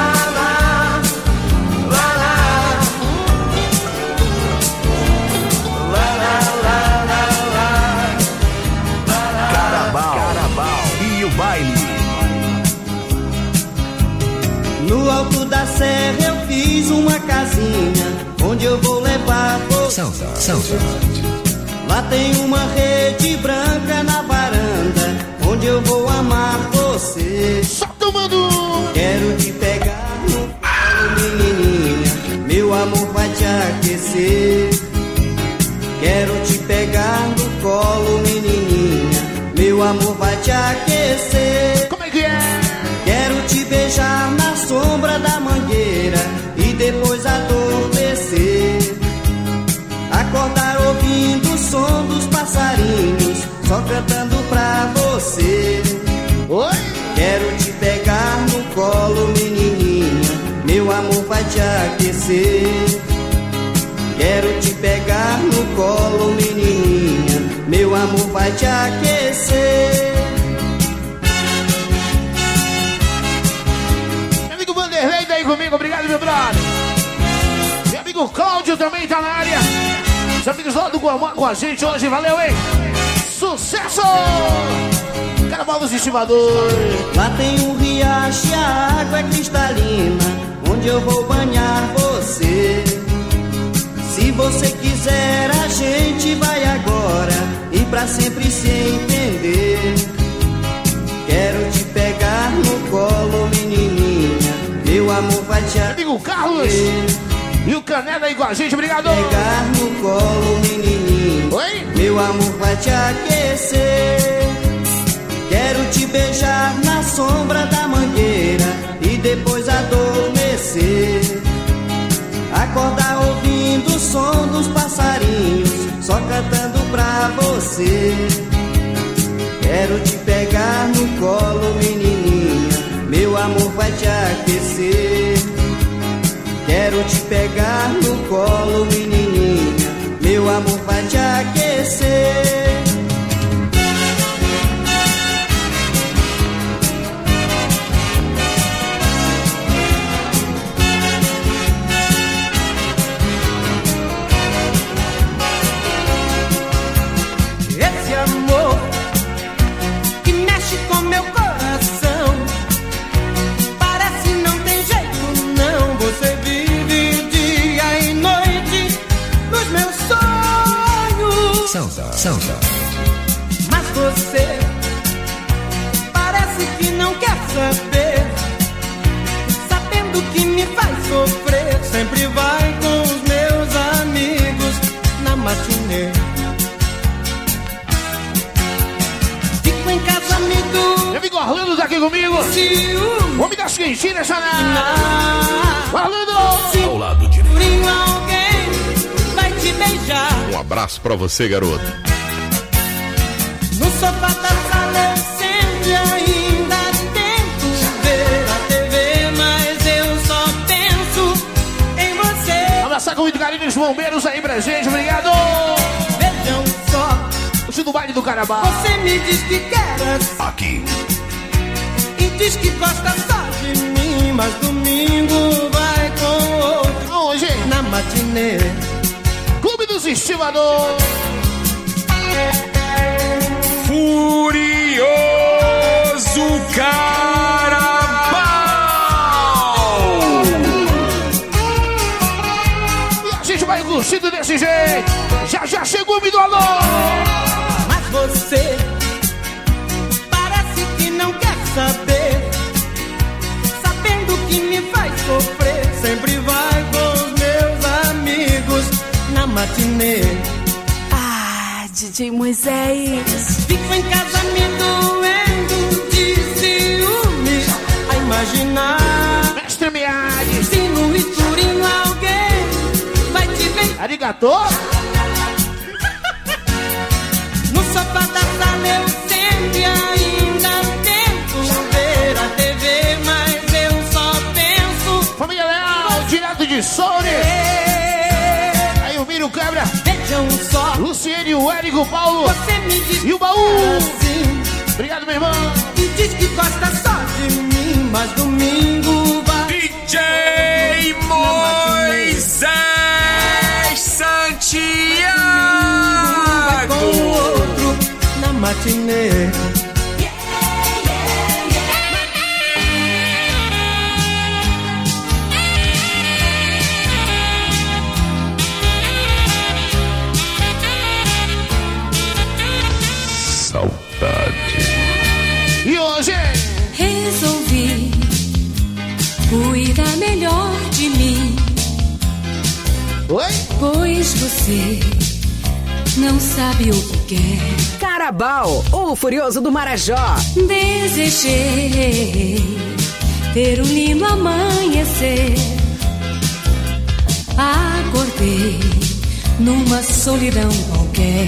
No alto da serra eu fiz uma casinha onde eu vou levar você. Saudade, saudade. Lá tem uma rede branca na varanda onde eu vou amar você. Só tomando. Quero te pegar no colo, menininha, meu amor vai te aquecer. Quero te pegar no colo, menininha, meu amor vai te aquecer. Como é que é? Quero te beijar na sombra da mangueira e depois adormecer. Acordar ouvindo o som dos passarinhos, só cantando pra você. Oi? Quero te pegar no colo, menininha, meu amor vai te aquecer. Quero te pegar no colo, menininha, meu amor vai te aquecer. Vanderlei tá aí comigo, obrigado, meu brother. Meu amigo Cláudio também tá na área. Os amigos lá do Guamá com a gente hoje, valeu, hein? Sucesso! Carnaval dos estimadores. Lá tem um riacho e a água é cristalina, onde eu vou banhar você. Se você quiser, a gente vai agora e pra sempre se entender. Quero te pegar no colo, menininha, meu amor vai te aquecer. Amigo Carlos e o Canela aí com a gente, obrigado. Pegar no colo, menininho. Oi? Meu amor vai te aquecer. Quero te beijar na sombra da mangueira e depois adormecer. Acordar ouvindo o som dos passarinhos, só cantando pra você. Quero te pegar no colo, menininha, meu amor vai te aquecer. Quero te pegar no colo, menininha, meu amor vai te aquecer. Esse amor que mexe com meu coração, parece não tem jeito não. Você vive dia e noite nos meus sonhos. Saudade, saudade. Mas você parece que não quer saber, sabendo que me faz sofrer. Sempre vai com os meus amigos na matinê. Fico em casa, amigo. Meu amigo Orlando tá aqui comigo. O homem das quentinhas, Xaná. Orlando! Ao lado direito. Alguém vai te beijar. Um abraço pra você, garoto. No sofá da sala eu sempre ainda tento ver a T V, mas eu só penso em você. Abraçar com muito carinho os bombeiros aí pra gente, obrigado. Vejam só, hoje no baile do Carnaval. Você me diz que quer aqui e diz que gosta só de mim, mas domingo vai com outro. Aonde? Na matinê. Clube dos Estimadores. Furioso Carnaval! E a gente vai curtindo desse jeito. Já já chegou o Midolô. Mas você parece que não quer saber, sabendo que me faz sofrer. Sempre vai com os meus amigos na matinê. Ah, D J Moisés. Fico em casa me doendo de ciúme, a imaginar Mestre Miades. se no escurinho alguém vai te ver. Arigatô. No sofá da sala eu sempre ainda tento ver a T V, mas eu só penso. Família Leal, direto de Soure. Aí o Miro Cabra. Vejam só, Luciene, o Érico, o Paulo. Você me diz e o Baú. Assim, obrigado, meu irmão. E diz que gosta só de mim, mas domingo vai. D J Moisés Santiago. Vai com o outro na matinê. E hoje resolvi cuidar melhor de mim. Oi? Pois você não sabe o que quer. Carabao, o furioso do Marajó. Desejei ter um lindo amanhecer. Acordei numa solidão qualquer.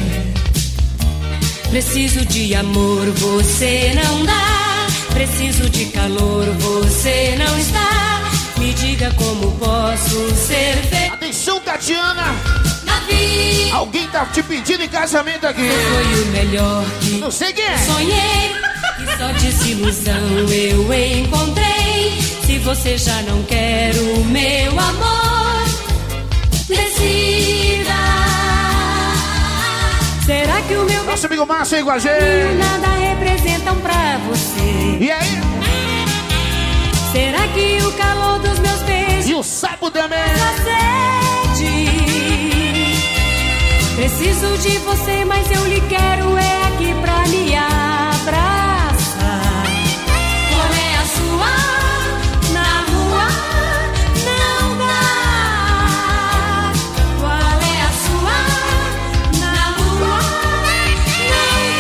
Preciso de amor, você não dá. Preciso de calor, você não está. Me diga como posso ser feliz. Atenção, Tatiana. Na vida. Alguém tá te pedindo em casamento aqui. Foi o melhor que não sei quem é. Sonhei e só desilusão eu encontrei. Se você já não quer o meu amor, decida. Será que o meu nosso amigo Márcio aí com a gente nada representam pra você? E aí? Será que o calor dos meus beijos e o sapo também? Sede. Preciso de você, mas eu lhe quero é aqui pra me abraçar. Qual é a sua? Na rua não dá. Qual é a sua? Na rua não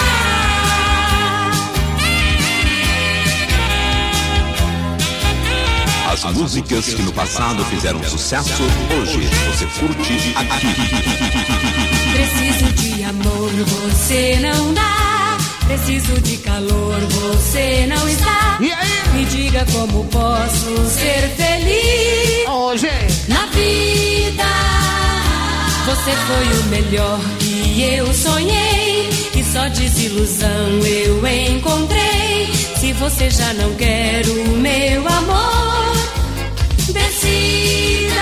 dá. As músicas que no passado fizeram sucesso, hoje você curte aqui. Preciso de amor, você não dá. Preciso de calor, você não está. E aí? Me diga como posso ser feliz hoje na vida. Você foi o melhor que eu sonhei e só desilusão eu encontrei. Se você já não quer o meu amor, decida.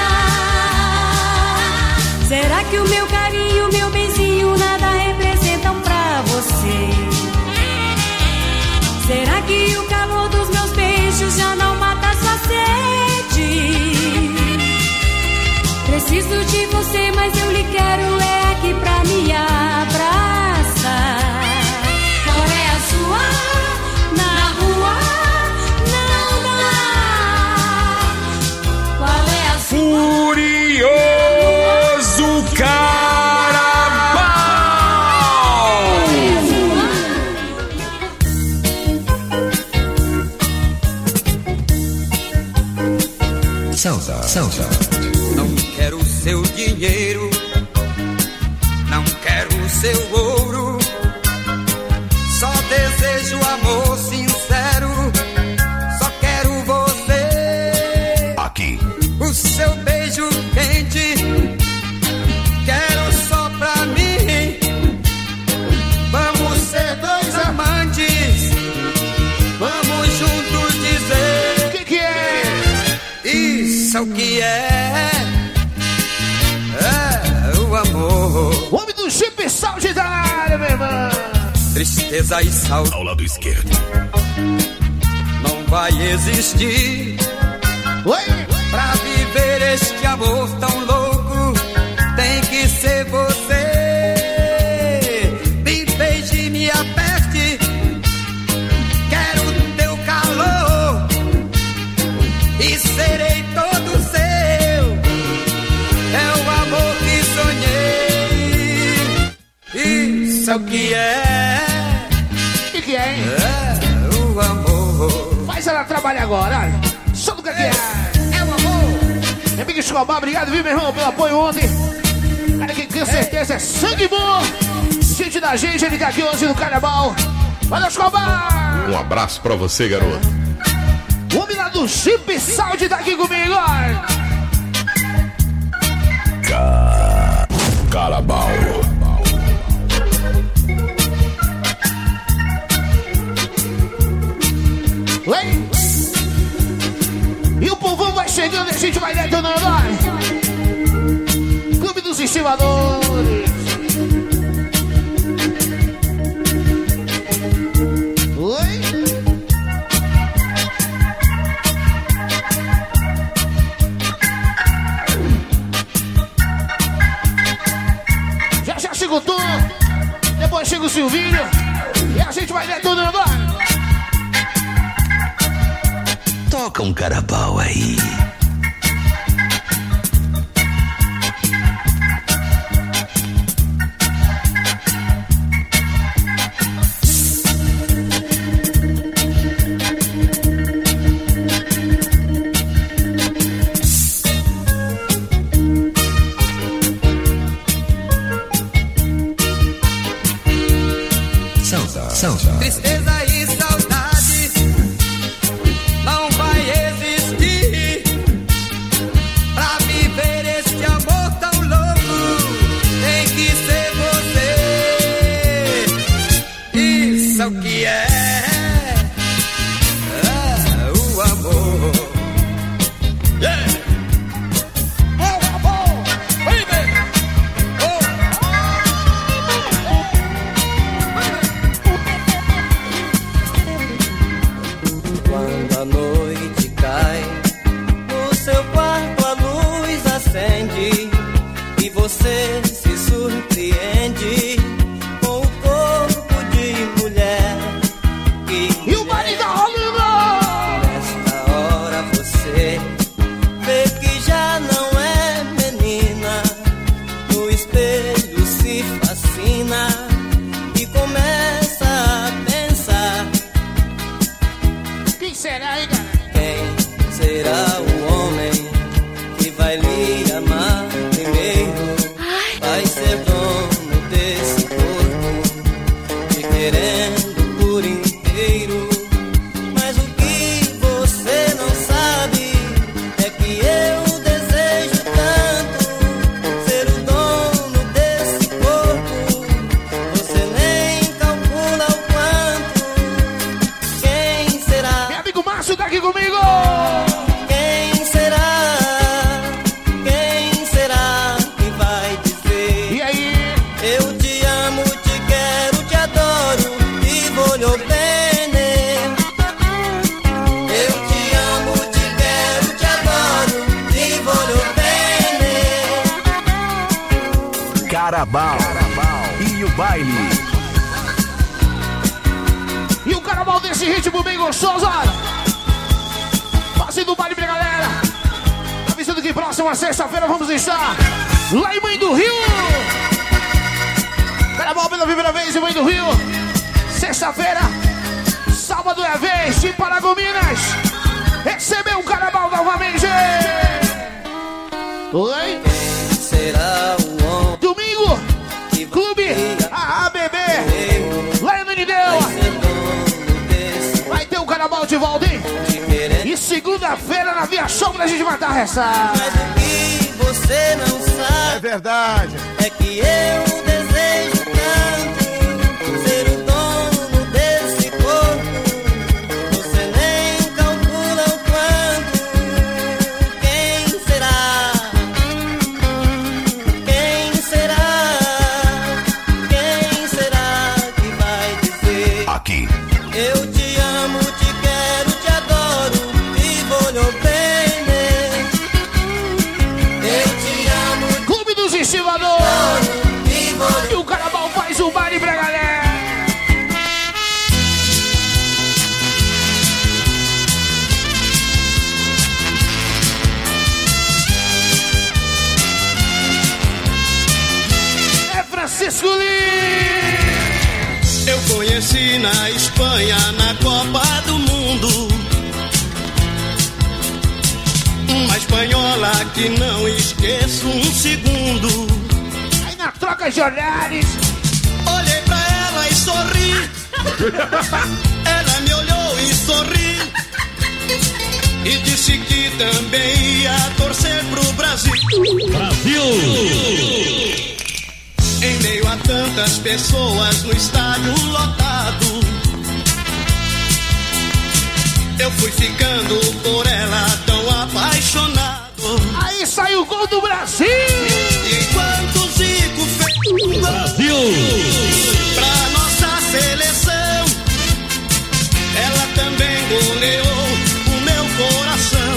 Será que o meu carinho, meu benzinho nada representam pra você? Será que o calor dos meus beijos já não mata sua sede? Preciso de você, mas eu lhe quero é aqui pra me abraçar. Qual é a sua? Na rua não dá. Qual é a sua? Furioso Carnaval! Saudade, saudade. Não quero seu dinheiro, seu ouro. Só desejo amor sincero. Só quero você. Aqui. O seu beijo quente. Quero só pra mim. Vamos ser dois amantes. Vamos juntos dizer. O que, que é? Isso é o que é. É o amor. O homem do chip saúde da área, meu irmão. Tristeza e saudade ao lado esquerdo não vai existir. Oi? Pra viver este amor tão louco, tem que ser você. Me beije, me aperte. Quero teu calor e serei todo seu. É o amor que sonhei. Isso é o que é. O que, que é, hein? É o amor. Faz ela trabalhar agora, olha. Só do que é. É o amor. Meu amigo Escobar, obrigado, viu, meu irmão, pelo apoio ontem. Cara, que com certeza é sangue bom. Gente da gente, ele tá aqui hoje no Carnaval. Valeu, Escobar. Um abraço pra você, garoto. O homem lá do Chip Saúde tá aqui comigo, olha. Ca... Carabao. Oi? E o povão vai chegando e a gente vai detonando, olha. Clube dos Estimadores. Oi? Já já chega o Tom, depois chega o Silvinho e a gente vai detonando, olha. Toca um carabao aí. Saudade. Saudade. Tristeza e saudade não vai existir. Pra viver este amor tão louco, tem que ser você. Isso é o que é. É o amor. Yeah. É o amor, baby. Quando a noite cai, no seu quarto a luz acende e você se surpreende com o corpo de mulher que e o baile da rolando. Nesta hora você vê que já não é menina, no espelho se fascina e começa a pensar. Quem será, hein, cara? Quem será o homem que vai lhe amar primeiro? Vai ser dono desse corpo, te querendo por inteiro. Mas o que você não sabe é que eu desejo tanto ser o dono desse corpo. Você nem calcula o quanto. Quem será? Meu amigo Márcio tá aqui comigo. Quem será? Quem será que vai dizer? E aí? Eu te amo, te quero, te adoro e voglio bene. Eu te amo, te quero, te adoro e voglio bene. Carabao. E o baile. E o Carnaval desse ritmo bem gostoso, olha. Fazendo o baile pra galera. Avisando que próxima sexta-feira vamos estar lá em Mãe do Rio. Carnaval pela primeira vez em Mãe do Rio. Sexta-feira, sábado é a vez de Paragominas. Recebeu o Carnaval novamente. Oi? Será o homem Domingo, que Clube volta, hein? E segunda-feira na Via Show pra gente matar a ressaca. Mas o que você não sabe é verdade. É que eu desejo tanto ser o dono desse corpo. Você nem calcula o quanto. Quem será? Quem será? Quem será que vai dizer? Aqui. Eu te amo, te quero, te adoro, vivo olho bene. Eu te amo, Clube dos Estivadores. E o Carnaval faz o baile pra galera. É Francisco Lee. Eu conheci na Espanha, na Copa do Mundo, uma espanhola que não esqueço um segundo. Aí na troca de olhares, olhei pra ela e sorri. Ela me olhou e sorri e disse que também ia torcer pro Brasil. Brasil! Em meio a tantas pessoas no estádio lotado, eu fui ficando por ela tão apaixonado. Aí saiu o gol do Brasil! E enquanto o Zico fez o Brasil pra nossa seleção, ela também goleou o meu coração.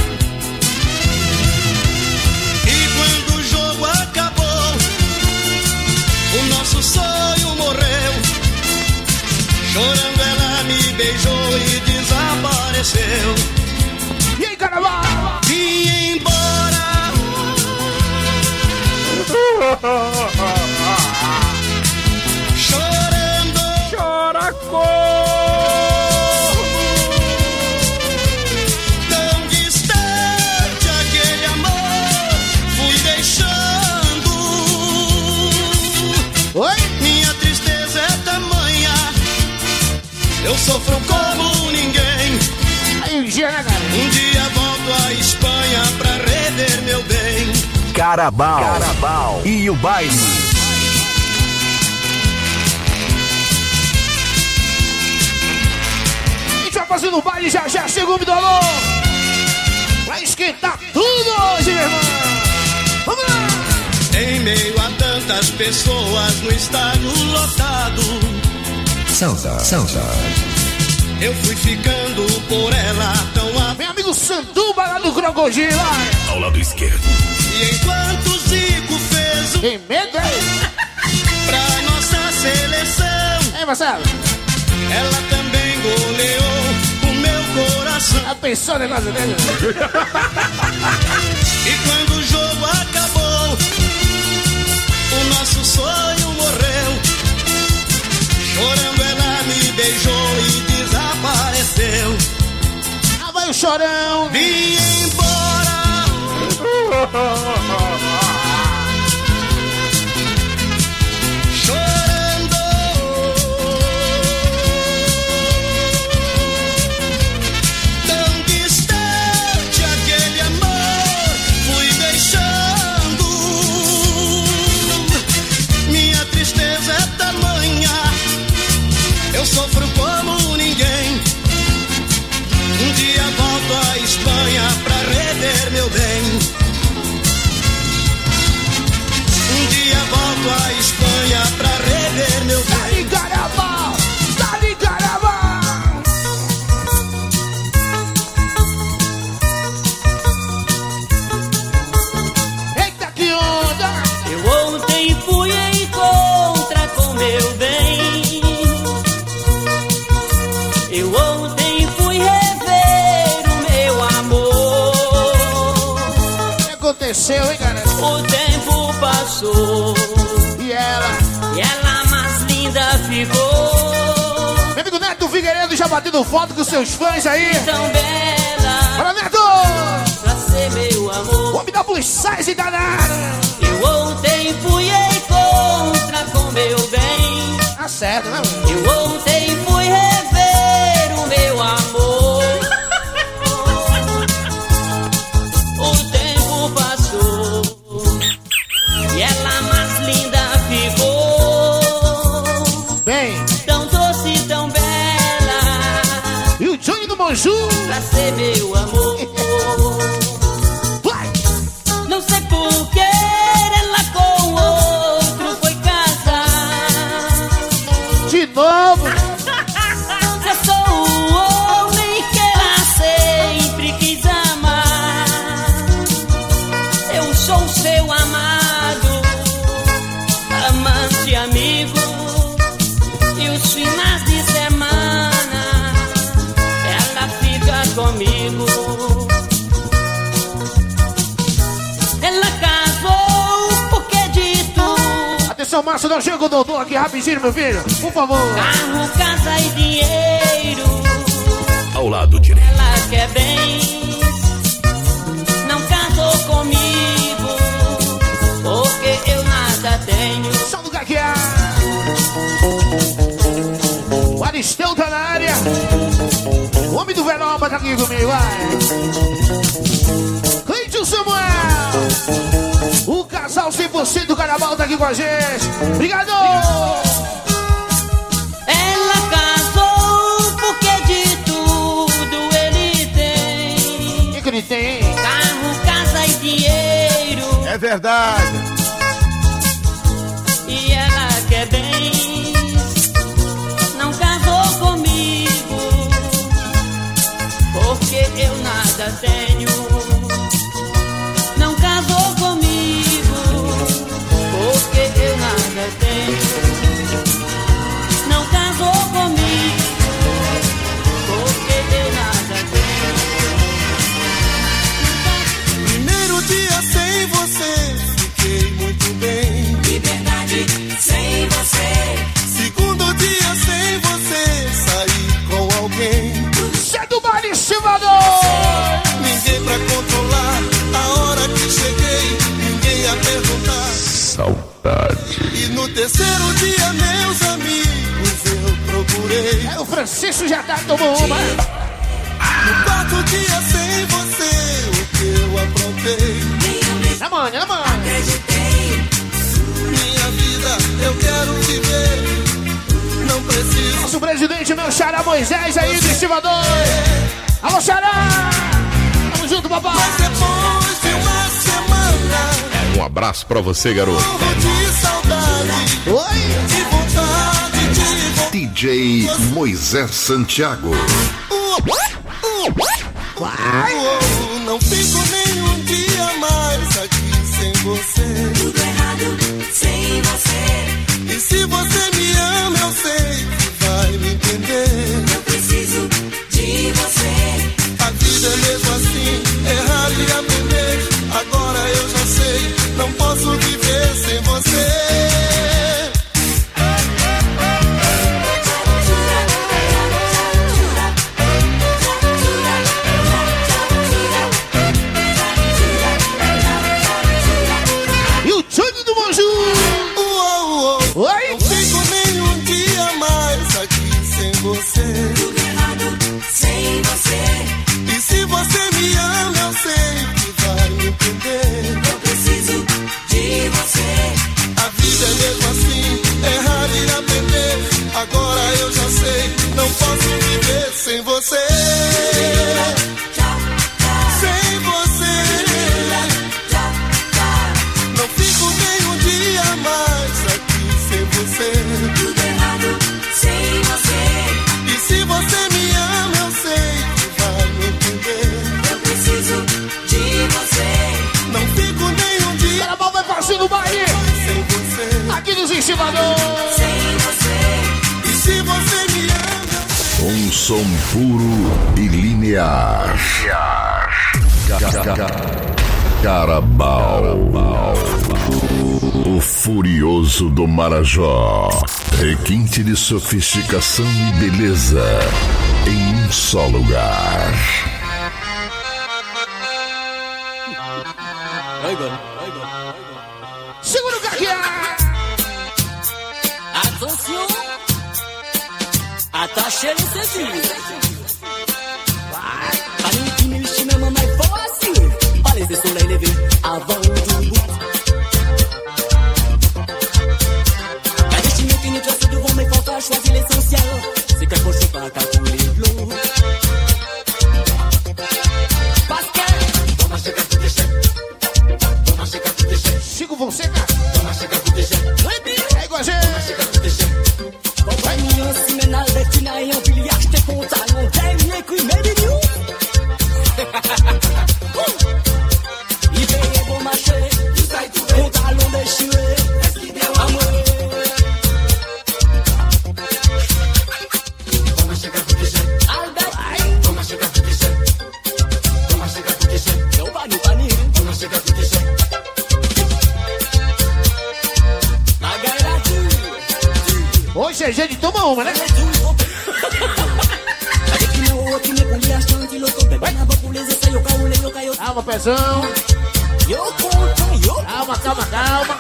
E quando o jogo acabou, o nosso sonho morreu. Chorando ela me beijou e desapareceu. E aí, Carnaval? Vim embora. Chorando. Chora tão distante aquele amor fui deixando. Oi? Minha tristeza é tamanha, eu sofro como ninguém. Aí um dia, né, cara? Um dia volto à Espanha pra rever meu bem. Carabao, Carabao e o baile. A gente vai fazendo o baile, já já chega o Midolô. Vai esquentar tudo hoje, meu irmão. Vamos lá! Em meio a tantas pessoas no estádio lotado, Saudade, saudade. eu fui ficando por ela tão a... Meu amigo Sanduba lá do Crocodilo. Ao lado esquerdo. E enquanto o Zico fez o... Tem medo, hein? pra nossa seleção, Hein, Marcelo? ela também goleou o meu coração. Já pensou o negócio dele? E quando o jogo acabou, o nosso sonho morreu. Chorando ela me beijou e desapareceu. Ah, vai o chorão. Vim embora. Chorando. Tão distante aquele amor fui deixando. Minha tristeza é tamanha, eu sofro como ninguém. Um dia volto à Espanha pra rever meu bem. Um dia volto à Espanha pra rever meu bem. Dá-lhe Carnaval! Dá-lhe Carnaval! Eita, que onda! Eu ontem fui em contra com meu bem. Eu ontem fui rever o meu amor. O que aconteceu, hein, cara? O tempo passou E ela? e ela mais linda ficou. Meu amigo Neto Figueiredo já batendo foto com seus fãs aí. Tão bela Bora, Neto! pra ser meu amor. Homem da plus size danada! Eu ontem fui em contra com meu bem. Tá certo, né? Eu ontem fui rever o meu amor. Monju. Pra ser meu amor. Vai. Não sei por que ela com outro foi casar. De novo. Eu sou o homem que ela sempre quis amar. Eu sou seu amado, amante, amigo. E os finais de semana ela fica comigo. Ela casou porque de tudo. Atenção, Márcio, não chega o doutor aqui rapidinho, meu filho. Por favor. Carro, casa e dinheiro. Ao lado direito. Ela quer bens, não casou comigo, porque eu nada tenho. Só do Gaguear. O Aristeu tá na área. O homem do Veroba tá aqui comigo, vai. Cleiton Samuel. O casal cem por cento do Carnaval tá aqui com a gente. Obrigado. Ela casou porque de tudo ele tem. O que, que ele tem? Carro, casa e dinheiro. É verdade. E ela quer bens, não casou comigo, porque eu nada tenho. Não casou comigo, porque eu nada tenho. Não casou comigo, porque eu nada tenho. Primeiro dia sem você, fiquei muito bem. Liberdade sem você. Segundo dia sem você, saí com alguém. Sai do baile, estimador. Ninguém pra controlar a hora que cheguei. Ninguém a perguntar. Saudade. E no terceiro dia, meus amigos, eu procurei. É, o Francisco já tá tomando uma. No quarto dia sem você, o que eu aprontei. Na manhã, na manhã. Minha vida, eu quero viver. Não preciso. Nosso presidente, meu xará Moisés aí do estivador. Alô, xará. Tamo junto, papai. Mas depois de uma semana, Um abraço pra você, garoto. morro de saudade. Oi. De vontade de voltar. D J Moisés Santiago. Não fico nem um dia mais aqui sem você. Tudo errado sem você. E se você me ama, eu sei que vai me entender. Eu preciso de você. A vida é mesmo assim, errar e aprender. Agora eu já sei, não posso viver sem você. E o Johnny do Monju. Oi. Não fico nem um dia mais aqui sem você. Tudo errado sem você. E se você me ama, eu sei que vai me entender. Eu preciso de você. A vida é mesmo assim, errar e aprender. Agora eu já sei, não posso viver sem você. Sem você. Não fico nem um dia mais aqui sem você. Tudo errado sem você. E se você me ama, eu sei que vai me entender. Eu preciso de você. Não fico nem um dia Carnaval vai fazendo baile. sem você. Aqui nos estivador. Sem você. E se você me ama, Um som puro e linear. Carabao. O furioso do Marajó. Requinte de sofisticação e beleza em um só lugar. Segura o Gaguear. Attention. Attachez les ceintures. Allez, qui mille chimères, mais voici. Allez, des soleils levés avant du bout. Y'a des chimères qui nous tracent devant, mais faut pas choisir l'essentiel. C'est quelque chose pas calculer de l'eau. É igual a gente. Hoje é dia de tomar uma, né? Calma, pezão. Calma, calma, calma.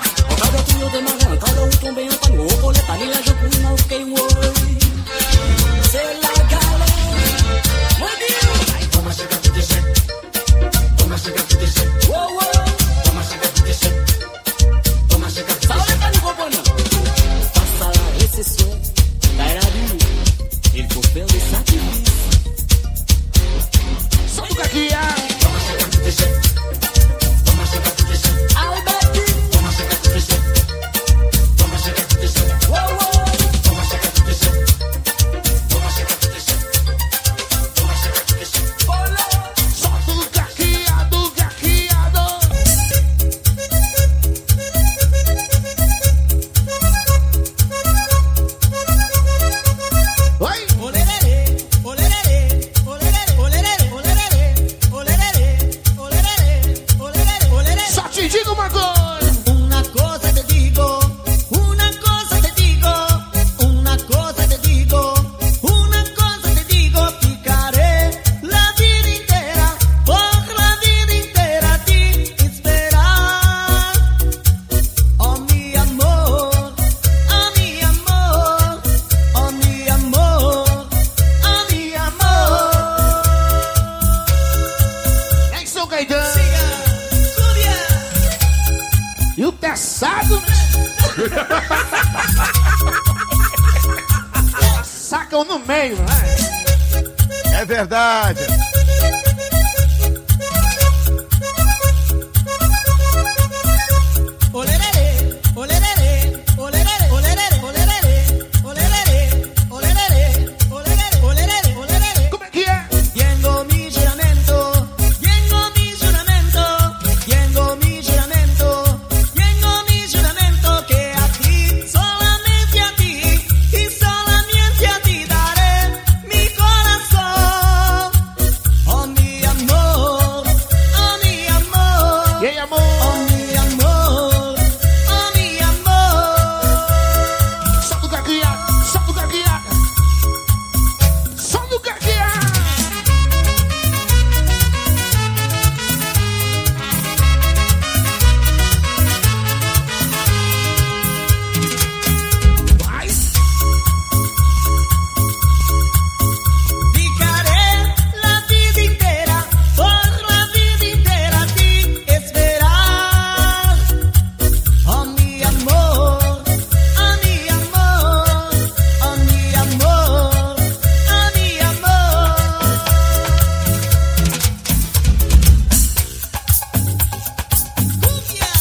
E o teçado, né? Sacam no meio, né? É verdade. Olerere, olerere, olerere, olerere, olerere, olerere, olerere, olerere, olerere, olerere. Como é que é? Tengo mi juramento, tengo mi juramento, tengo mi juramento, tengo mi juramento que a ti, solamente a ti, y solamente a ti daré mi corazón. Oh mi amor, oh mi amor, e aí, amor? oh mi amor, oh mi amor. Só do caqueado, só do caqueado. Só do caqueado. Vai. Ficaré la vida entera, por la vida entera a ti esperar. Oh mi amor, oh mi amor, oh mi amor, oh mi amor. Cumbia,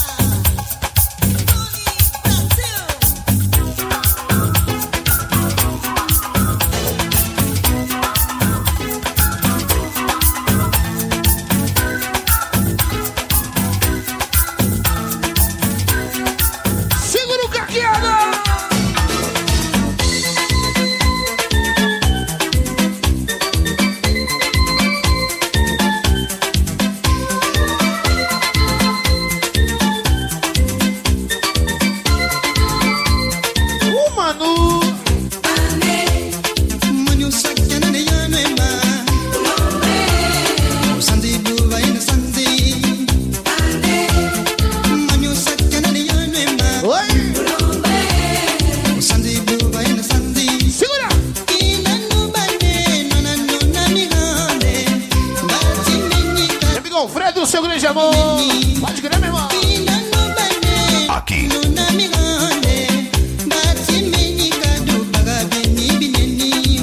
Segura o caqueado. O Manu. Manu sakana ne yanema. Sandi buva ina sandi. Manu sakana ne yanema. Oi. Sandi buva ina sandi. Segura. Inanu bane nona nona mi hande. Bati menika. Meu amigo Alfredo, o seu grande amor. Pode crer, meu irmão. Inanu bane Aqui. nona mi hande. Bati menika do baga beni bineni.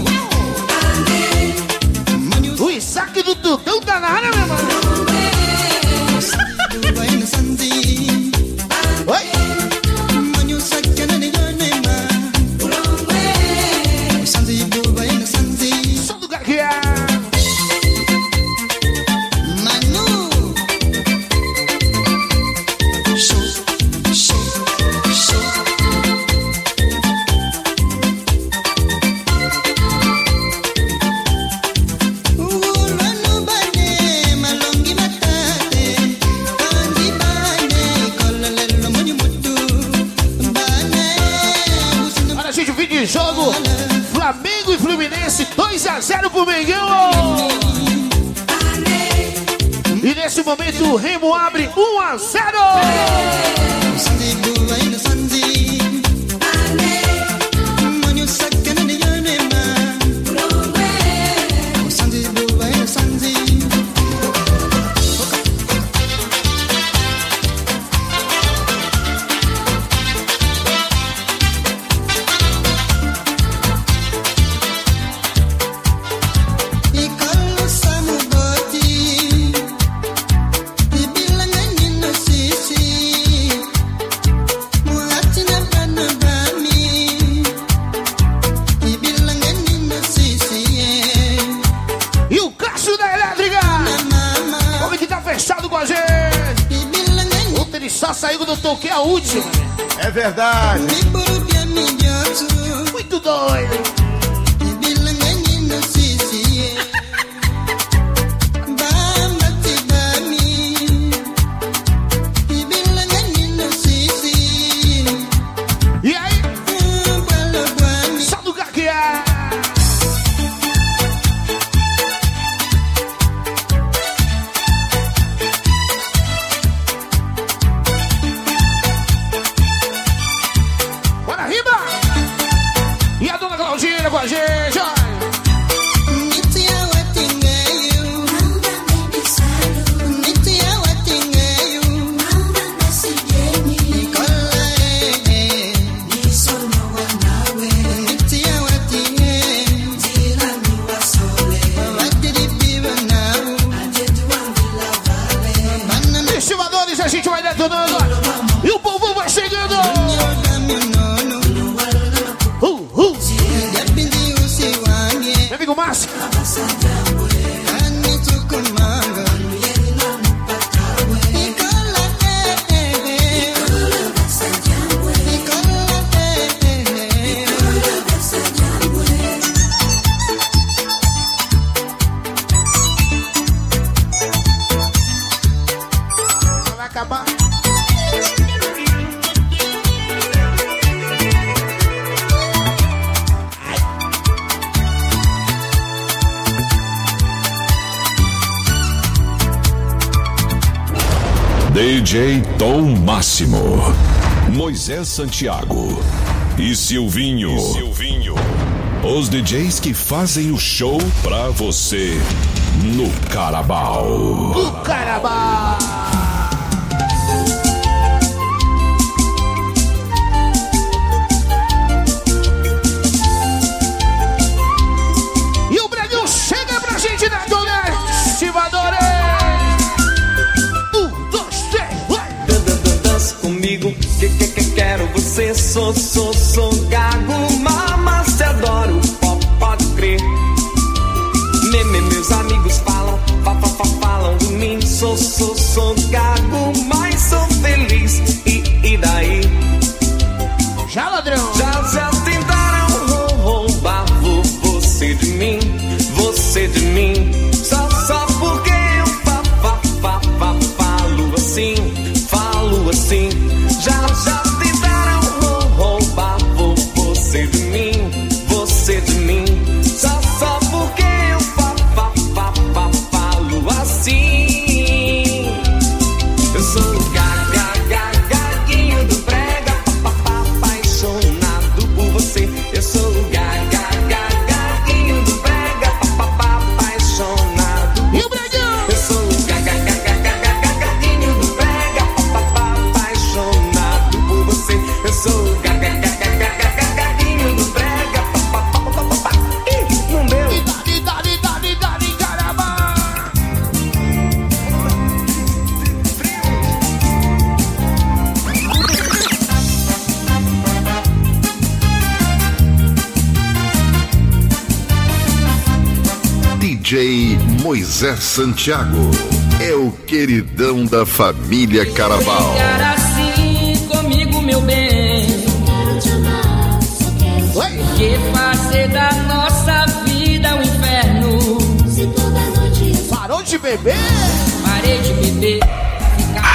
Manu O Isaac do Tutão tá na área, meu irmão. buva ina sandi. Oi. jogo. Flamengo e Fluminense, dois a zero pro Mengão. E nesse momento o Remo abre um a zero. Saiu do toque a última. É verdade. Muito doido. E aí? Só do gaguear. Com a gente, ó. Estimadores, a gente vai detonando e o povo vai chegando. Meu amigo Márcio. Vai acabar. D J Tom Máximo, Moisés Santiago e Silvinho. e Silvinho. Os D Js que fazem o show pra você no Carabao. No Carabao. E o Brasil chega pra gente na dona estivadora. Comigo, que que que quero você, sou, sou, sou gago, mama, te adoro, pode, pode crer. Me, me, meus amigos falam, fa, fa, fa, falam de mim, sou, sou, sou gago, mas sou feliz, e, e daí? Já, ladrão! Já, já tentaram roubar você de mim, você de mim, só, só porque eu fa, fa, fa, fa, falo assim, falo assim. Já, já tentaram roubar você de mim, você de mim. Só, só porque eu fa, fa, fa, fa, falo assim. Eu sou o gaga, gaga, gaguinho do brega, pa, pa, pa, apaixonado por você. Eu sou o gaga, gaga, gaguinho do brega, pa, pa, pa, apaixonado. E o Bregão? Eu sou o gaga, gaga, gaga, gaguinho do brega, pa, pa, pa, apaixonado por você. Eu sou o gaga, gaga, gaga, gaguinho do brega, pa, pa, pa, pa, pa, pa. Ih, não deu. Dali, dali, dali, dali, caramba. D J Moisés Santiago é o queridão da família Carabao. Ficar assim comigo, meu bem. O que fazer da nossa vida um inferno? Parou de beber? Parei de beber,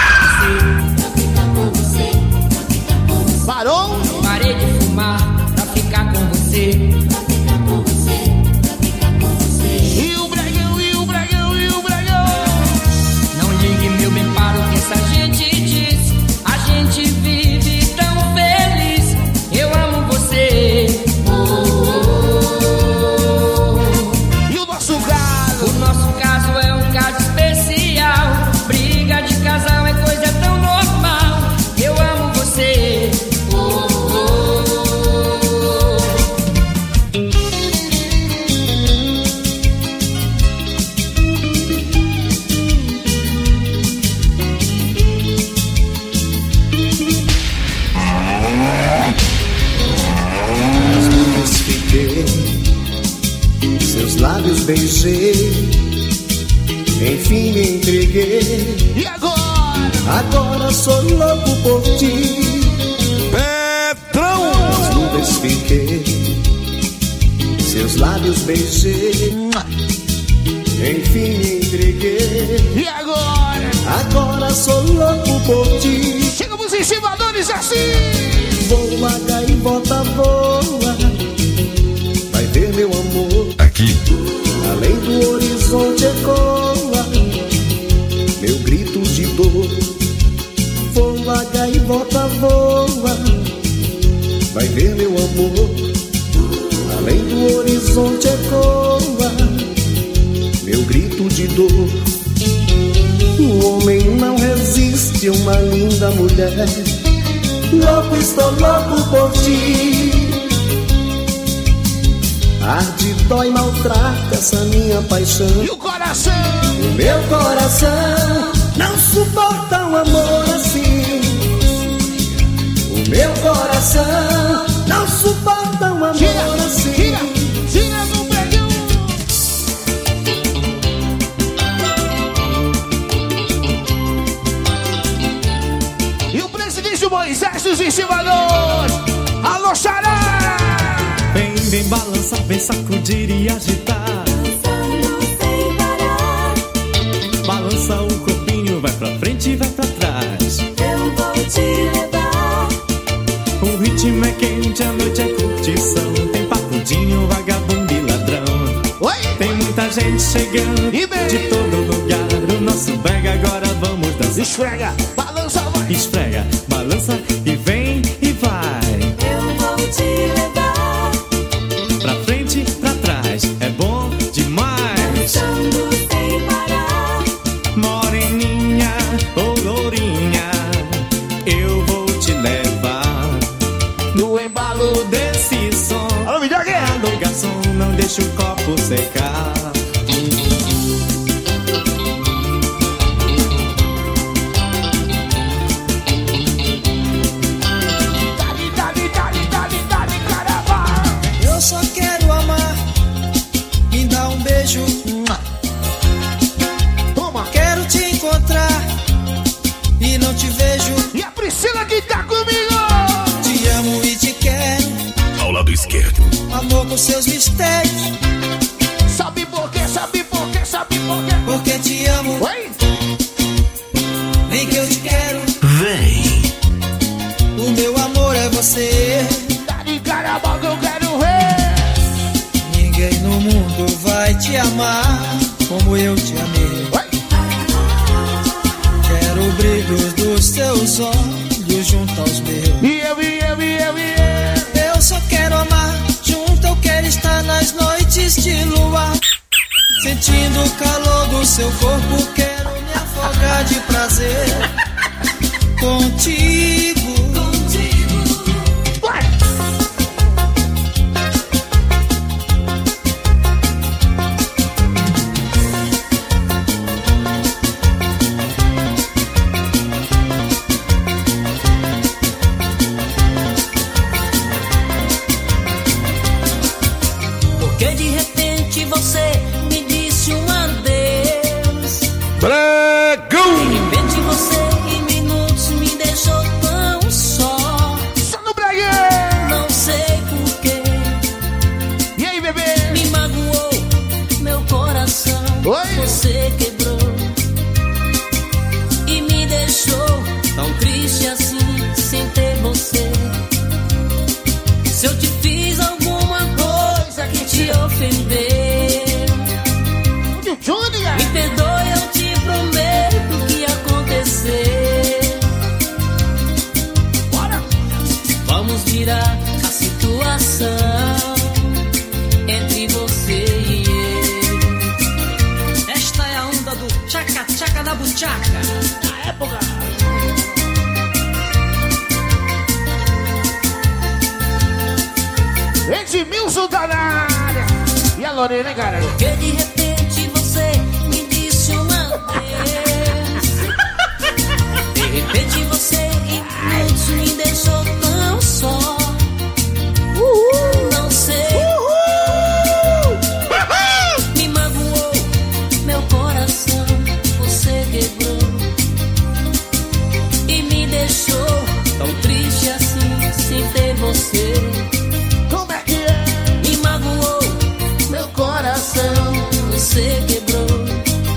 ficar com você. Parou? Parei de fumar, pra ficar com você. Pra ficar com você, pra ficar com você. E o Bregão, e o Bregão, e o Bregão. Não ligue, meu bem, para o que essa gente diz. A gente vive tão feliz. Eu amo você. Oh, oh, oh. E o nosso caso? O nosso caso é um caso especial. Briga de casal é coisa tão normal. Eu amo você. Oh, oh, As nuvens fiquei, seus lábios beijei, enfim me entreguei. E agora? Agora sou louco por ti. Petrão! As nuvens fiquei, seus lábios beijei, enfim me entreguei. E agora? Agora sou louco por ti. Chegamos em civadores assim. Voa, gaivota, voa, vai ver meu amor. Aqui, Além do horizonte ecoa meu grito de dor. Voa, gaivota, voa, vai ver meu amor. Além do horizonte ecoa meu grito de dor. O homem não resiste a uma linda mulher. Louco, estou louco por ti. Arde, dói, maltrata essa minha paixão. E o coração? O meu coração não suporta um amor assim. O meu coração não suporta um amor Tira, assim. tira, tira do Bregão. E o presidente Moisés dos Estimadores. Alô, Xará! Vem, vem balançar, vem sacudir e agitar. Dançando sem parar. Balança o corpinho, vai pra frente e vai pra trás. Eu vou te levar. O ritmo é quente, a noite é curtição. Tem papudinho, vagabundo e ladrão. Oi? Tem muita gente chegando E bem? de todo lugar. O nosso brega, agora vamos dançar. Esfrega, balança, vai. Esfrega, balança e vem e vai. Eu vou te levar. Pra frente, pra trás, é bom demais. Dançando sem parar. Moreninha ou lourinha, eu vou te levar No embalo desse som. Alô, me jogue! Alô, garçom, não deixa o copo secar. Dali, dali, dali, dali, dali, caramba! Eu só quero amar, me dá um beijo. Toma! Quero te encontrar e não te vejo. E a Priscila que tá comigo! Te amo e te quero, ao lado esquerdo. amor com seus mistérios. Sabe por quê, sabe por quê, sabe por quê? Porque te amo, Oi? vem que eu te quero. Vem, O meu amor é você. Dali, caramba, que eu quero ver! Ninguém no mundo vai te amar como eu te amei. Oi? Quero o brilho dos seus olhos junto aos meus. E eu, e eu, e eu, e eu! Eu só quero amar, junto eu quero estar nas noites de lua. Sentindo o calor do seu corpo, quero me afogar de prazer. Contigo, Vai! porque de repente você me disse um adeus. De Bregão! repente você em minutos me deixou tão só. Só no Bregão! Não sei porquê, E aí, bebê? me magoou meu coração. Oi? Você quebrou e me deixou tão triste assim, sem ter você. Se eu te fiz Vamos virar a situação entre você e eu. Esta é a onda do tchaca-tchaca da buchaca. Na época. Edmilson tá na área. E a Lorena, hein, cara? Porque de repente você me disse uma vez. De repente você em minutos me deixou tão só. Uhul. Não sei. Uhul. Me magoou meu coração. Você quebrou e me deixou tão triste assim sem ter você. Como é que é? Me magoou meu coração. Você quebrou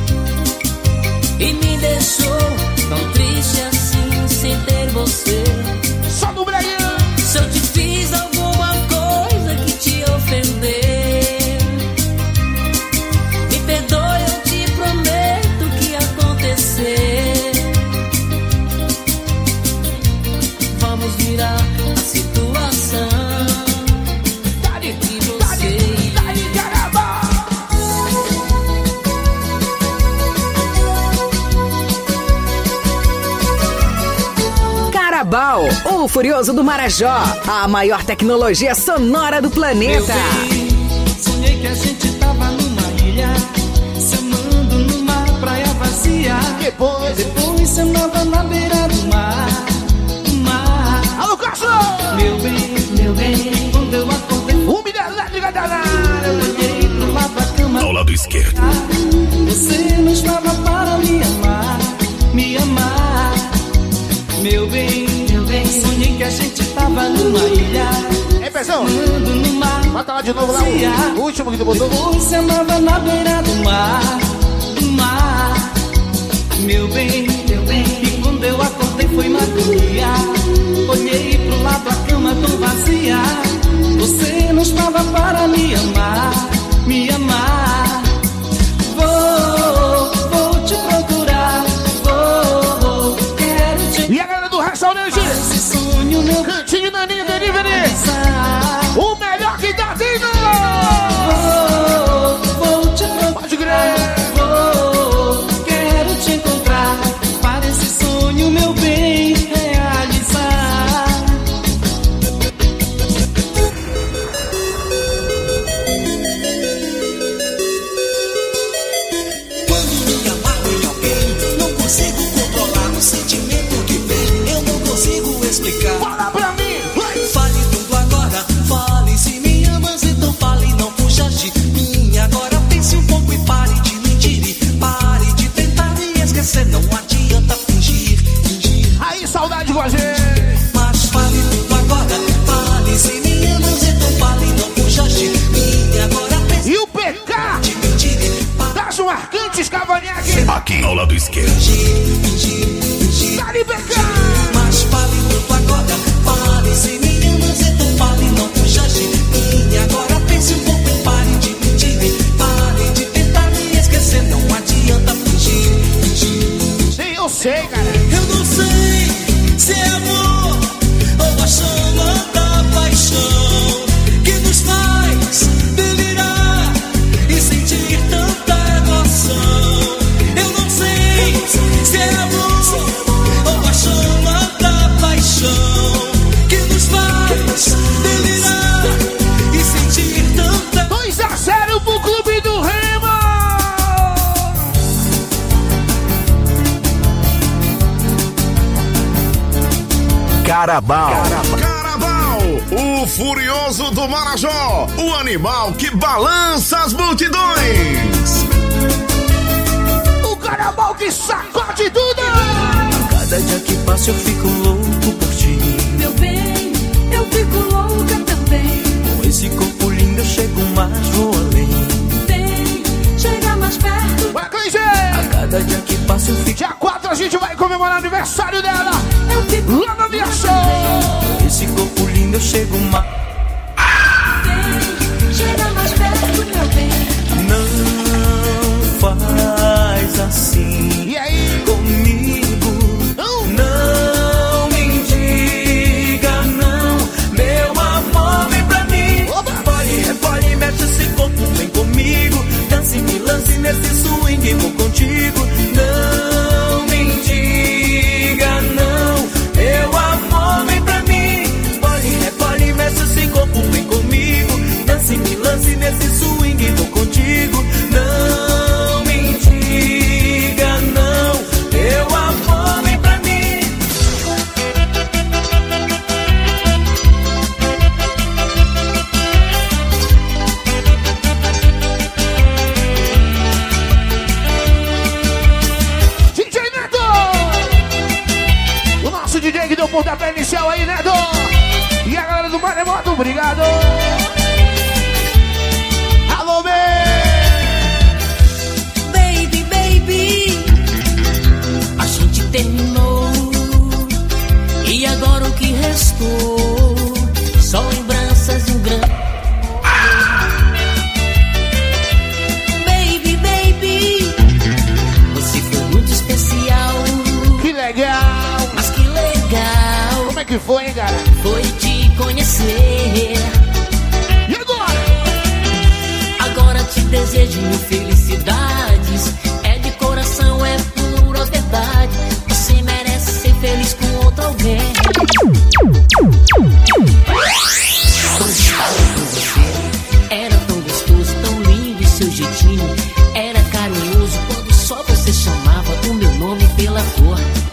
e me deixou tão triste assim sem ter você. Só no Brasil. Se eu te fiz alguma coisa que te ofender, me perdoe, eu te prometo que acontecer. Vamos virar a situação. Dale, dale, dale, caramba! Carabao, o Furioso do Marajó, a maior tecnologia sonora do planeta. Meu bem, sonhei que a gente tava numa ilha, se amando numa praia vazia. Depois, depois se amava na beira do mar, do mar. Alô, Cássio! Meu bem, meu bem, quando eu acordei, umidade elétrica da área. eu olhei pro lado da cama. Ao lado esquerdo. Você não estava para me amar, me amar. Meu bem, meu bem, sonhei que a gente tava numa ilha. Ei, pessoal, no mar, bota lá de novo lá o, o último que tu botou. Depois se amava na beira do mar, do mar. Meu bem, meu bem, e quando eu acordei foi magia. Olhei pro lado, a cama tão vazia. Você não estava para me amar, me amar. Vou, vou te procurar, vou, vou, quero te... E a galera do restaurante, esse sonho, meu Cantinho Naninha Delivery, o melhor que tá vindo. Vou, vou te procurar. Pode crer. Vou, quero te encontrar. Para esse sonho, meu bem, realizar. Quando me amarro em alguém, não consigo controlar o sentimento que vem. Eu não consigo explicar. Fala pra mim. Fale tudo agora, fale se me amas, então fale, não fuja de mim. Agora pense um pouco e pare de mentir e pare de tentar me esquecer. Não adianta fingir, fingir. Aí, saudade com a gente. Mas fale tudo agora, fale se me amas, então fale, não fuja de mim. Agora pense E o P K de mentir e pare das Marcantes Cavanhaque. Aqui ao lado esquerdo. de fingir, fingir. Dali, P K. Mas fale tudo agora, fale se me amas, então fale, não fuja de mim. Agora pense um pouco e pare de mentir e pare de tentar me esquecer. Não adianta fingir, fingir. Sim, eu sei, cara. Eu não sei se é amor ou a chama da paixão que nos faz delirar e sentir tanta emoção. Eu não sei se é amor ou a chama da paixão que nos faz delirar e sentir tanta... dois a zero pro Clube do Remo. Carabao. Carabao, o Furioso do Marajó, o animal que balança as multidões. O Carabao que sacode tudo. Cada dia que passa eu fico louco por ti. Meu bem, eu fico louca também. Com esse corpo lindo eu chego mais, vou além. Vem, chega mais perto. Vai, Cleide. A cada dia que passa eu fico... Dia quatro a gente vai comemorar o aniversário dela. Eu fico Lá na minha show. Com esse corpo lindo eu chego mais... Vem, chega mais perto, meu bem. Não faz assim. E aí? Comigo. Não. Não me diga não. maremoto, obrigado. Alô, bem. Baby, baby, a gente terminou. E agora o que restou? Só lembranças de um grande. Baby, baby, você foi muito especial. Que legal. Mas que legal. Como é que foi, hein, cara? Foi te conhecer. E agora? Agora te desejo mil felicidades. É de coração, é pura verdade. Você merece ser feliz com outro alguém. Era tão gostoso, tão lindo seu jeitinho. Era carinhoso quando só você chamava o meu nome pela cor.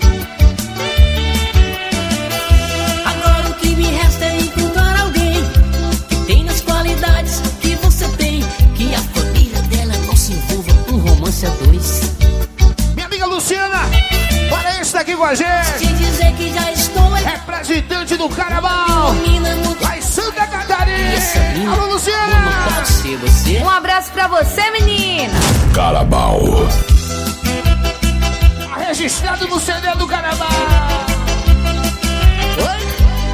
Agora o que me resta é encontrar alguém que tenha as qualidades que você tem. Que a família dela não se envolva com romance a dois. Minha amiga Luciana, para esse daqui com a gente. Te dizer que já estou representante do Carnaval lá em Santa Catarina. Alô, Luciana. Não pode ser você. Um abraço pra você, menina. Carnaval. Tá registrado no C D do Carnaval. Oi?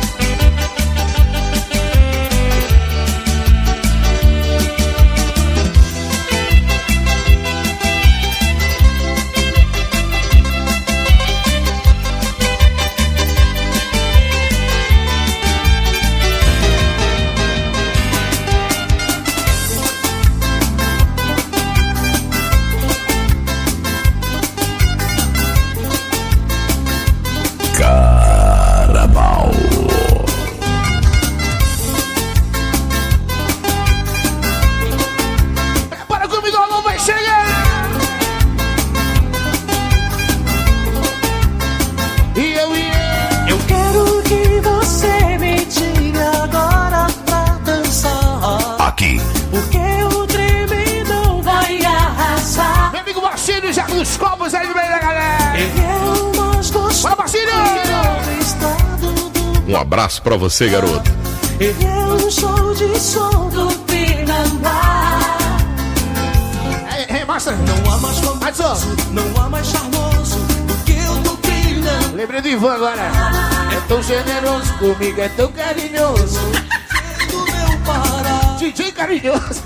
Carnaval. Prepara comigo, alô, vai chegar. E eu e eu. Eu quero que você me tire agora pra dançar. Aqui. Porque o tremendo vai arrasar. Meu amigo Marcinho, já com os copos aí no meio da galera. Eu mais gosto. Bora, Marcinho. Um abraço pra você, garoto. Eu sou de som do Pinambá. Ei, ei, Master. Não há mais famoso, não há mais charmoso do que o do Pinambá. Lembrei do Ivan agora. É tão generoso comigo, é tão carinhoso. Do meu Pará. D J carinhoso.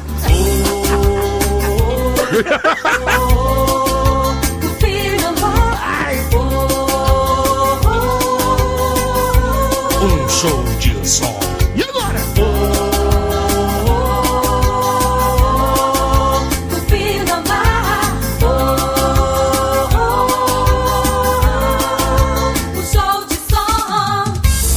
Do Pinambá. Ai. Um show de som. E agora? Do Pinambá. Um show de som.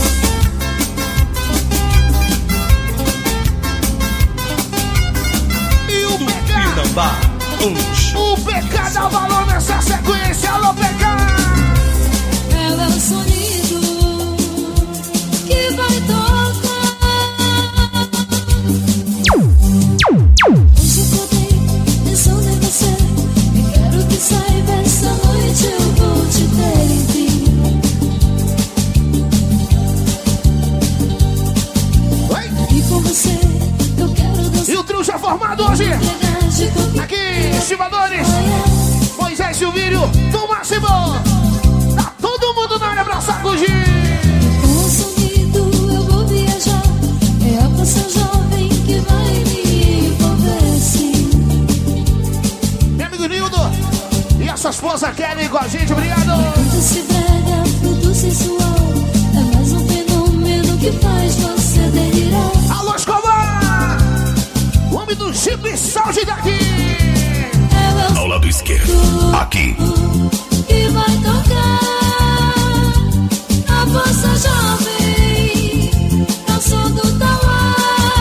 E o P K. Pinambá. Um show. O P K dá valor nessa sequência. Alô, P K. Ela é o sonido que vai tocar. Hoje eu acordei pensando em você. E quero que saiba, essa noite eu vou te ter em mim. Oi? E com você eu quero dançar. E o trio já formado hoje. Aqui, estimadores. Moisés Silvírio, do Máximo. Tá todo mundo na área pra sacudir. Com o sonido eu vou viajar. É a canção jovem que vai me envolver, sim. Meu amigo Nildo e a sua esposa Kelly com a gente, obrigado. Tudo se brega, fruto sensual. É mais um fenômeno que faz você delirar. Alô, Escobar! O homem do chip saúde daqui. Ao lado esquerdo, aqui. Que vai tocar a bossa jovem, é o som do tauá.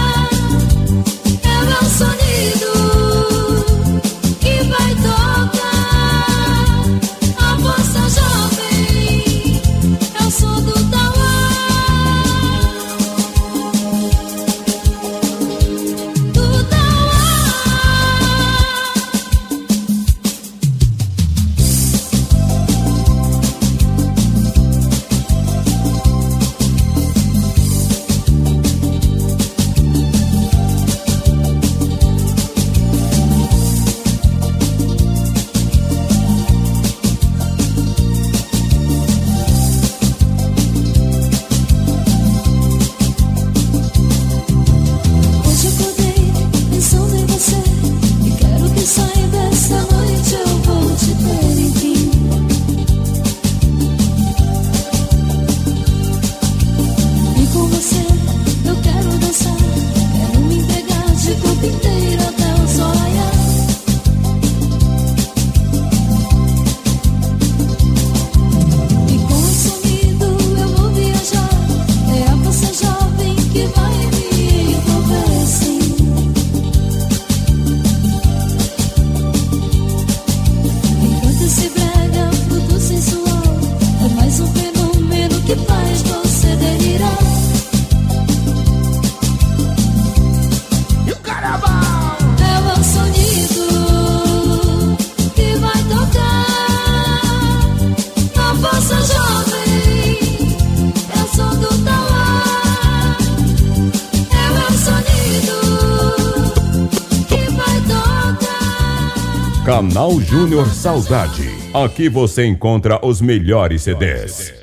É o sonido que vai tocar a bossa Canal Júnior Saudade. Aqui você encontra os melhores C Ds.